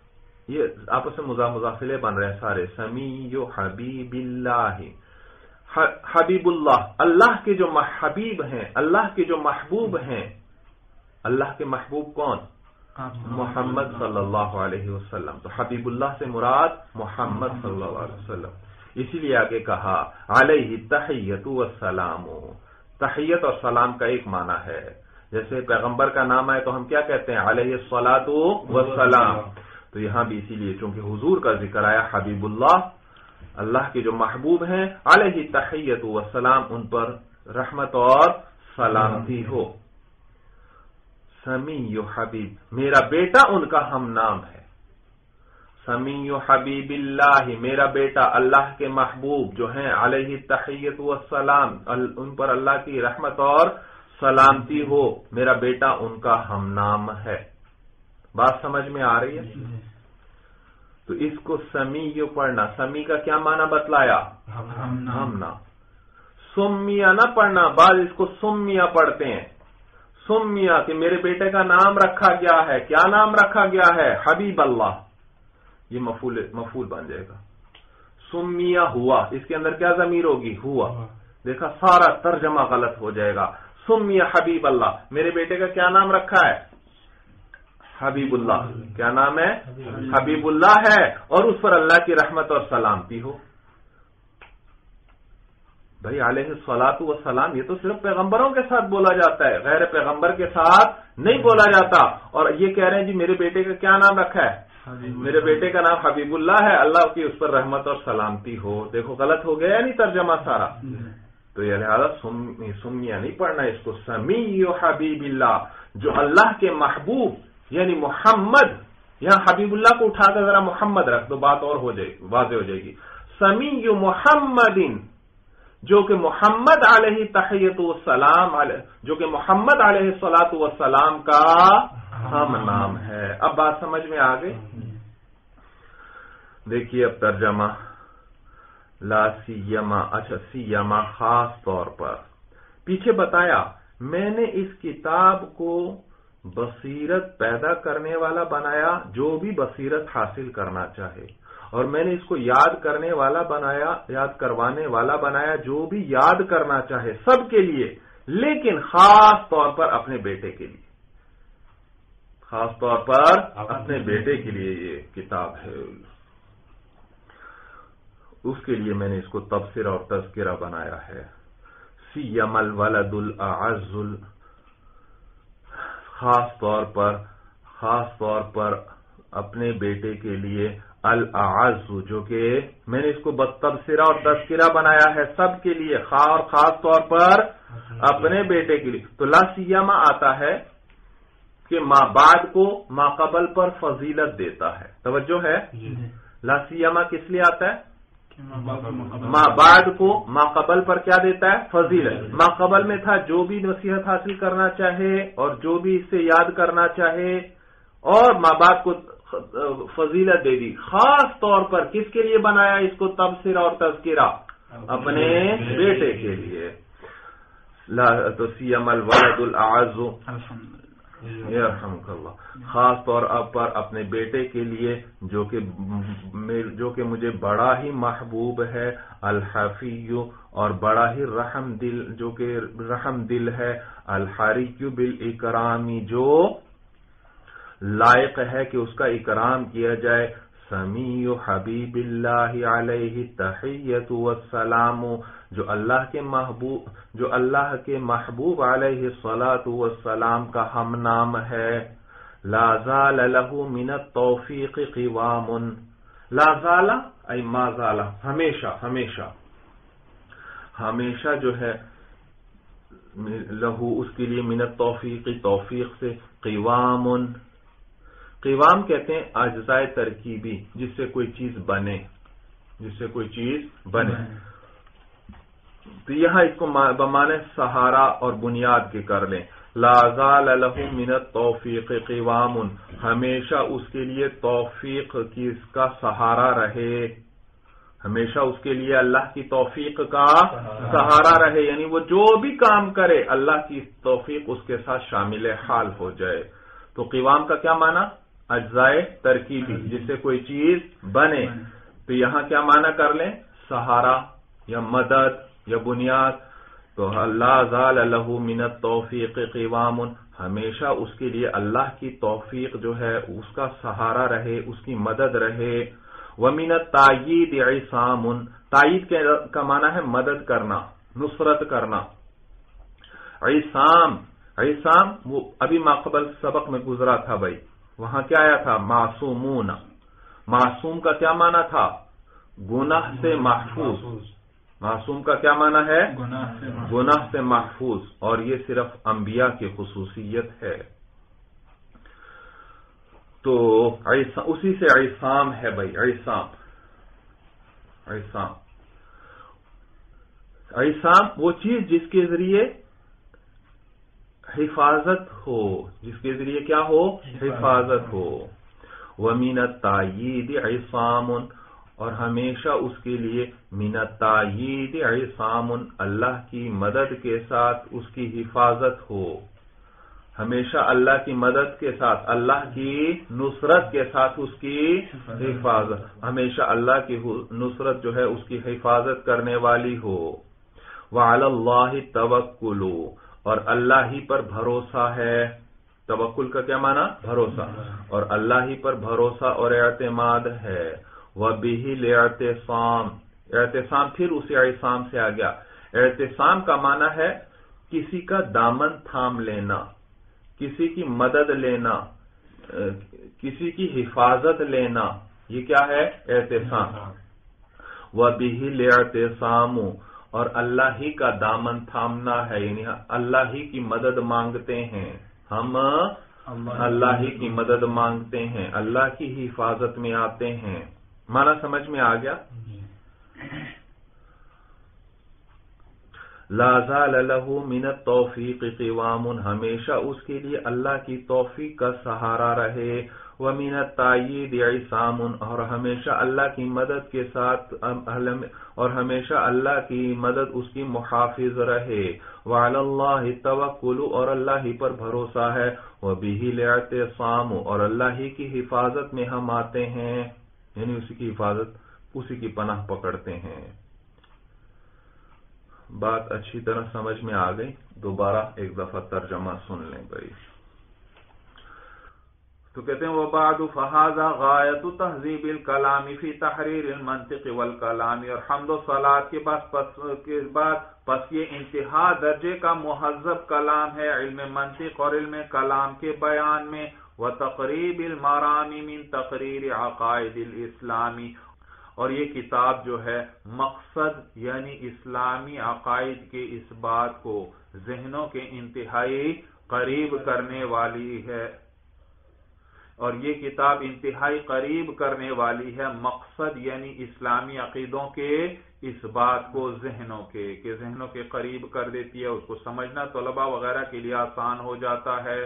یہ آپس میں مضاف مضاف الیہ بن رہے ہیں سارے. سمی حبیب اللہ، حبیب اللہ، اللہ کے جو حبیب ہیں، اللہ کے جو محبوب ہیں. اللہ کے محبوب کون؟ محمد صلی اللہ علیہ وسلم. تو حبیب اللہ سے مراد محمد صلی اللہ علیہ وسلم. اسی لیے آگے کہا علیہ تحیت والسلام. تحیت اور سلام کا ایک معنی ہے. جیسے پیغمبر کا نام ہے تو ہم کیا کہتے ہیں؟ علیہ الصلاۃ والسلام. تو یہاں بھی اسی لیے چونکہ حضور کا ذکر آیا، حبیب اللہ اللہ کے جو محبوب ہیں، علیہ تحیت والسلام، ان پر رحمت اور سلامتی ہو. سمیع حبیب، میرا بیٹا ان کا ہم نام ہے. سمیع حبیب اللہ، میرا بیٹا اللہ کے محبوب جو ہیں، علیہ تحیت والسلام، ان پر اللہ کی رحمت اور سلامتی ہو، میرا بیٹا ان کا ہم نام ہے. بات سمجھ میں آ رہی ہے؟ تو اس کو سمیع پڑھنا، سمیع کا کیا معنی بتلایا؟ ہم نام. سمیہ نہ پڑھنا، بعض اس کو سمیہ پڑھتے ہیں. سمیہ کہ میرے بیٹے کا نام رکھا گیا ہے. کیا نام رکھا گیا ہے؟ حبیب اللہ. یہ مفعول مفعول بن جائے گا. سمیہ ہوا، اس کے اندر کیا ضمیر ہوگی؟ ہوا. دیکھا سارا ترجمہ غلط ہو جائے گا. سمیہ حبیب اللہ، میرے بیٹے کا کیا نام رکھا ہے؟ حبیب اللہ. کیا نام ہے؟ حبیب اللہ ہے، اور اس پر اللہ کی رحمت اور سلامتی ہو. بھائی علیہ الصلاۃ والسلام یہ تو صرف پیغمبروں کے ساتھ بولا جاتا ہے، غیر پیغمبر کے ساتھ نہیں بولا جاتا. اور یہ کہہ رہے ہیں جی میرے بیٹے کا کیا نام رکھا ہے؟ میرے بیٹے کا نام حبیب اللہ ہے، اللہ کی اس پر رحمت اور سلامتی ہو. دیکھو غلط ہو گیا نہیں ترجمہ سارا. تو یہ لہذا سمیہ نہیں پڑھنا، اس کو سمیع حبیب اللہ، جو اللہ کے محبوب یعنی محمد. یہاں حبیب اللہ کو اٹھا کر ذرا محمد رکھ دو، بات اور ہو جائے واضح ہو جائے گی. سمیع محمد، جو کہ محمد علیہ تحیت والسلام، جو کہ محمد علیہ الصلاۃ والسلام کا ہم نام ہے. اب بات سمجھ میں آ گئی؟ دیکھیے اب ترجمہ. لا سیما، اچھا سیما خاص طور پر. پیچھے بتایا میں نے اس کتاب کو بصیرت پیدا کرنے والا بنایا جو بھی بصیرت حاصل کرنا چاہے، اور میں نے اس کو یاد کرنے والا بنایا، یاد کروانے والا بنایا جو بھی یاد کرنا چاہے، سب کے لیے، لیکن خاص طور پر اپنے بیٹے کے لیے. خاص طور پر اپنے بیٹے کے لیے یہ کتاب ہے. اس کے لیے میں نے اس کو تبصرہ اور تذکرہ بنایا ہے. سیم الولد الاعز، خاص طور پر خاص طور پر اپنے بیٹے کے لیے، الاعز جو کہ میں نے اس کو تبصرہ اور تذکرہ بنایا ہے سب کے لیے، اور خاص طور پر اپنے بیٹے کے لیے. تو لا سیما آتا ہے کہ ما بعد کو ما قبل پر فضیلت دیتا ہے. توجہ ہے؟ لا سیما کس لیے آتا ہے؟ ما بعد کو ما قبل پر کیا دیتا ہے؟ فضیلت. ما قبل میں تھا جو بھی نصیحت حاصل کرنا چاہے اور جو بھی اس سے یاد کرنا چاہے، اور ما بعد کو فضیلت دے دی. خاص طور پر کس کے لیے بنایا اس کو تبصرہ اور تذکرہ؟ اپنے بیٹے کے لیے. تو سیم الولد الاعز، یرحمک اللہ، خاص طور پر اپنے بیٹے کے لیے جو کہ جو کہ مجھے بڑا ہی محبوب ہے، الحفی، اور بڑا ہی رحم دل، جو کہ رحم دل ہے، الحری بالاکرامی، جو لائق ہے کہ اس کا اکرام کیا جائے. سمیع حبیب اللہ علیہ تحیت والسلام، جو اللہ کے محبوب جو اللہ کے محبوب علیہ الصلاۃ والسلام کا ہم نام ہے. لا زال له من التوفیق قوام، لا زال ای ما زال، ہمیشہ ہمیشہ ہمیشہ جو ہے لہو اس کے لیے، من التوفیق توفیق سے، قوام، قوام کہتے ہیں اجزائے ترکیبی، جس سے کوئی چیز بنے، جس سے کوئی چیز بنے. تو یہاں اس کو بمانے سہارا اور بنیاد کے کر لیں. لا زال له من التوفیق قوام، ہمیشہ اس کے لیے توفیق کی اس کا سہارا رہے، ہمیشہ اس کے لیے اللہ کی توفیق کا سہارا رہے، یعنی وہ جو بھی کام کرے اللہ کی توفیق اس کے ساتھ شامل حال ہو جائے. تو قوام کا کیا معنی؟ اجزائے ترکیبی، جس سے کوئی چیز بنے. تو یہاں کیا معنی کر لیں؟ سہارا یا مدد یا بنیاد. تو لا زال له من التوفیق قوام، ہمیشہ اس کے لیے اللہ کی توفیق جو ہے اس کا سہارا رہے، اس کی مدد رہے. ومن التأیید عصام، تائید کا معنی ہے مدد کرنا، نصرت کرنا. عصام، عصام وہ ابھی ماقبل سبق میں گزرا تھا بھائی، وہاں کیا آیا تھا؟ معصومون. معصوم کا کیا معنی تھا؟ گناہ سے محفوظ. معصوم کا کیا معنی ہے؟ گناہ سے محفوظ. اور یہ صرف انبیاء کی خصوصیت ہے. تو اسی سے عصام ہے بھائی، عصام. عصام عصام وہ چیز جس کے ذریعے حفاظت ہو، جس کے ذریعے کیا ہو؟ حفاظت ہو. ومن التأیید عصام، اور ہمیشہ اس کے لیے من التأیید عصام، اللہ کی مدد کے ساتھ اس کی حفاظت ہو. ہمیشہ اللہ کی مدد کے ساتھ، اللہ کی نصرت کے ساتھ اس کی حفاظت، ہمیشہ اللہ کی نصرت جو ہے اس کی حفاظت کرنے والی ہو. وعلی اللہ توکل، اور اللہ ہی پر بھروسہ ہے. توکل کا کیا معنی؟ بھروسہ. اور اللہ ہی پر بھروسہ اور اعتماد ہے. وبہ الاعتصام، اعتصام پھر اسی عصام سے آ گیا. اعتصام کا معنی ہے کسی کا دامن تھام لینا، کسی کی مدد لینا، کسی کی حفاظت لینا. یہ کیا ہے؟ اعتصام. وبہ الاعتصام، اور اللہ ہی کا دامن تھامنا ہے، یعنی اللہ ہی کی مدد مانگتے ہیں ہم، اللہ ہی کی مدد مانگتے ہیں، اللہ کی حفاظت میں آتے ہیں. معنی سمجھ میں آ گیا؟ لا زال له من التوفیق قوام، ہمیشہ اس کے لیے اللہ کی توفیق کا سہارا رہے. ومن التأیید عصام، اور ہمیشہ اللہ کی مدد کے ساتھ، اور ہمیشہ اللہ کی مدد اس کی محافظ رہے. وعلی اللہ توکل، اور اللہ ہی پر بھروسہ ہے. وبہ الاعتصام، اور اللہ ہی کی حفاظت میں ہم آتے ہیں، یعنی اسی کی حفاظت، اسی کی پناہ پکڑتے ہیں. بات اچھی طرح سمجھ میں آ گئی؟ دوبارہ ایک دفعہ ترجمہ سن لیں بھائی. تو کہتے ہیں وبعد فہذا غایت تہذیب الکلام فی تحریر المنطق والکلام، اور حمد و صلات کے بعد پس کے بعد پس یہ انتہا درجے کا مہذب کلام ہے علم منطق اور علم کلام کے بیان میں. وتقریب المرام من تقریر عقائد الاسلامی، اور یہ کتاب جو ہے مقصد یعنی اسلامی عقائد کے اس بات کو ذہنوں کے انتہائی قریب کرنے والی ہے. اور یہ کتاب انتہائی قریب کرنے والی ہے مقصد یعنی اسلامی عقیدوں کے اس بات کو ذہنوں کے کہ ذہنوں کے قریب کر دیتی ہے. اس کو سمجھنا طلباء وغیرہ کے لیے آسان ہو جاتا ہے.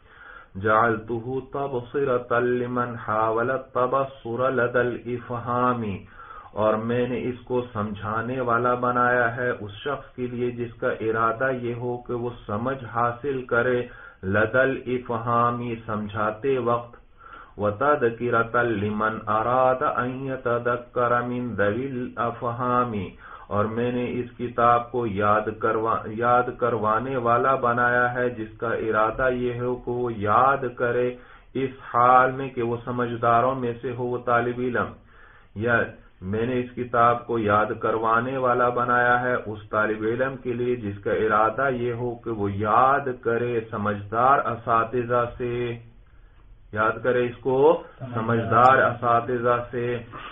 جعلته تبصرة لمن حاول التبصر لدى الافهام، اور میں نے اس کو سمجھانے والا بنایا ہے اس شخص کے لیے جس کا ارادہ یہ ہو کہ وہ سمجھ حاصل کرے لدى الافهام، سمجھاتے وقت. وتذکرة لمن اراد ان يتذکر من ذوی الافهام، اور میں نے اس کتاب کو یاد کروا یاد کروانے والا بنایا ہے جس کا ارادہ یہ ہو کہ وہ یاد کرے اس حال میں کہ وہ سمجھداروں میں سے ہو وہ طالب علم. یا میں نے اس کتاب کو یاد کروانے والا بنایا ہے اس طالب علم کے لیے جس کا ارادہ یہ ہو کہ وہ یاد کرے سمجھدار اساتذہ سے، یاد کرے اس کو سمجھدار اساتذہ سے.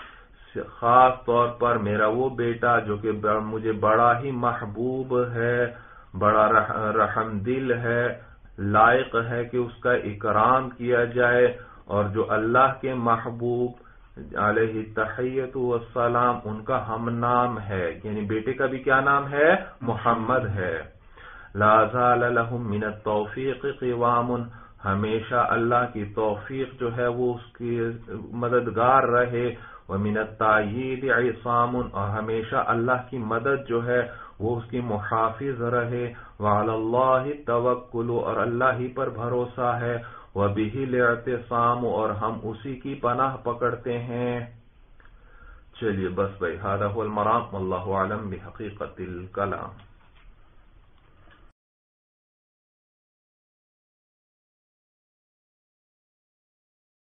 خاص طور پر میرا وہ بیٹا جو کہ مجھے بڑا ہی محبوب ہے، بڑا رحم دل ہے، لائق ہے کہ اس کا اکرام کیا جائے، اور جو اللہ کے محبوب علیہ تحیت والسلام ان کا ہم نام ہے، یعنی بیٹے کا بھی کیا نام ہے؟ محمد ہے. لا زال لهم من التوفیق قوام، ہمیشہ اللہ کی توفیق جو ہے وہ اس کی مددگار رہے. ومن التأیید عصام، اور ہمیشہ اللہ کی مدد جو ہے وہ اس کی محافظ رہے. وعلی اللہ توکل، اور اللہ ہی پر بھروسہ ہے. وبہ الاعتصام، اور ہم اسی کی پناہ پکڑتے ہیں. چلیے بس بھائی، هذا هو المرام والله اعلم بحقیقت الکلام.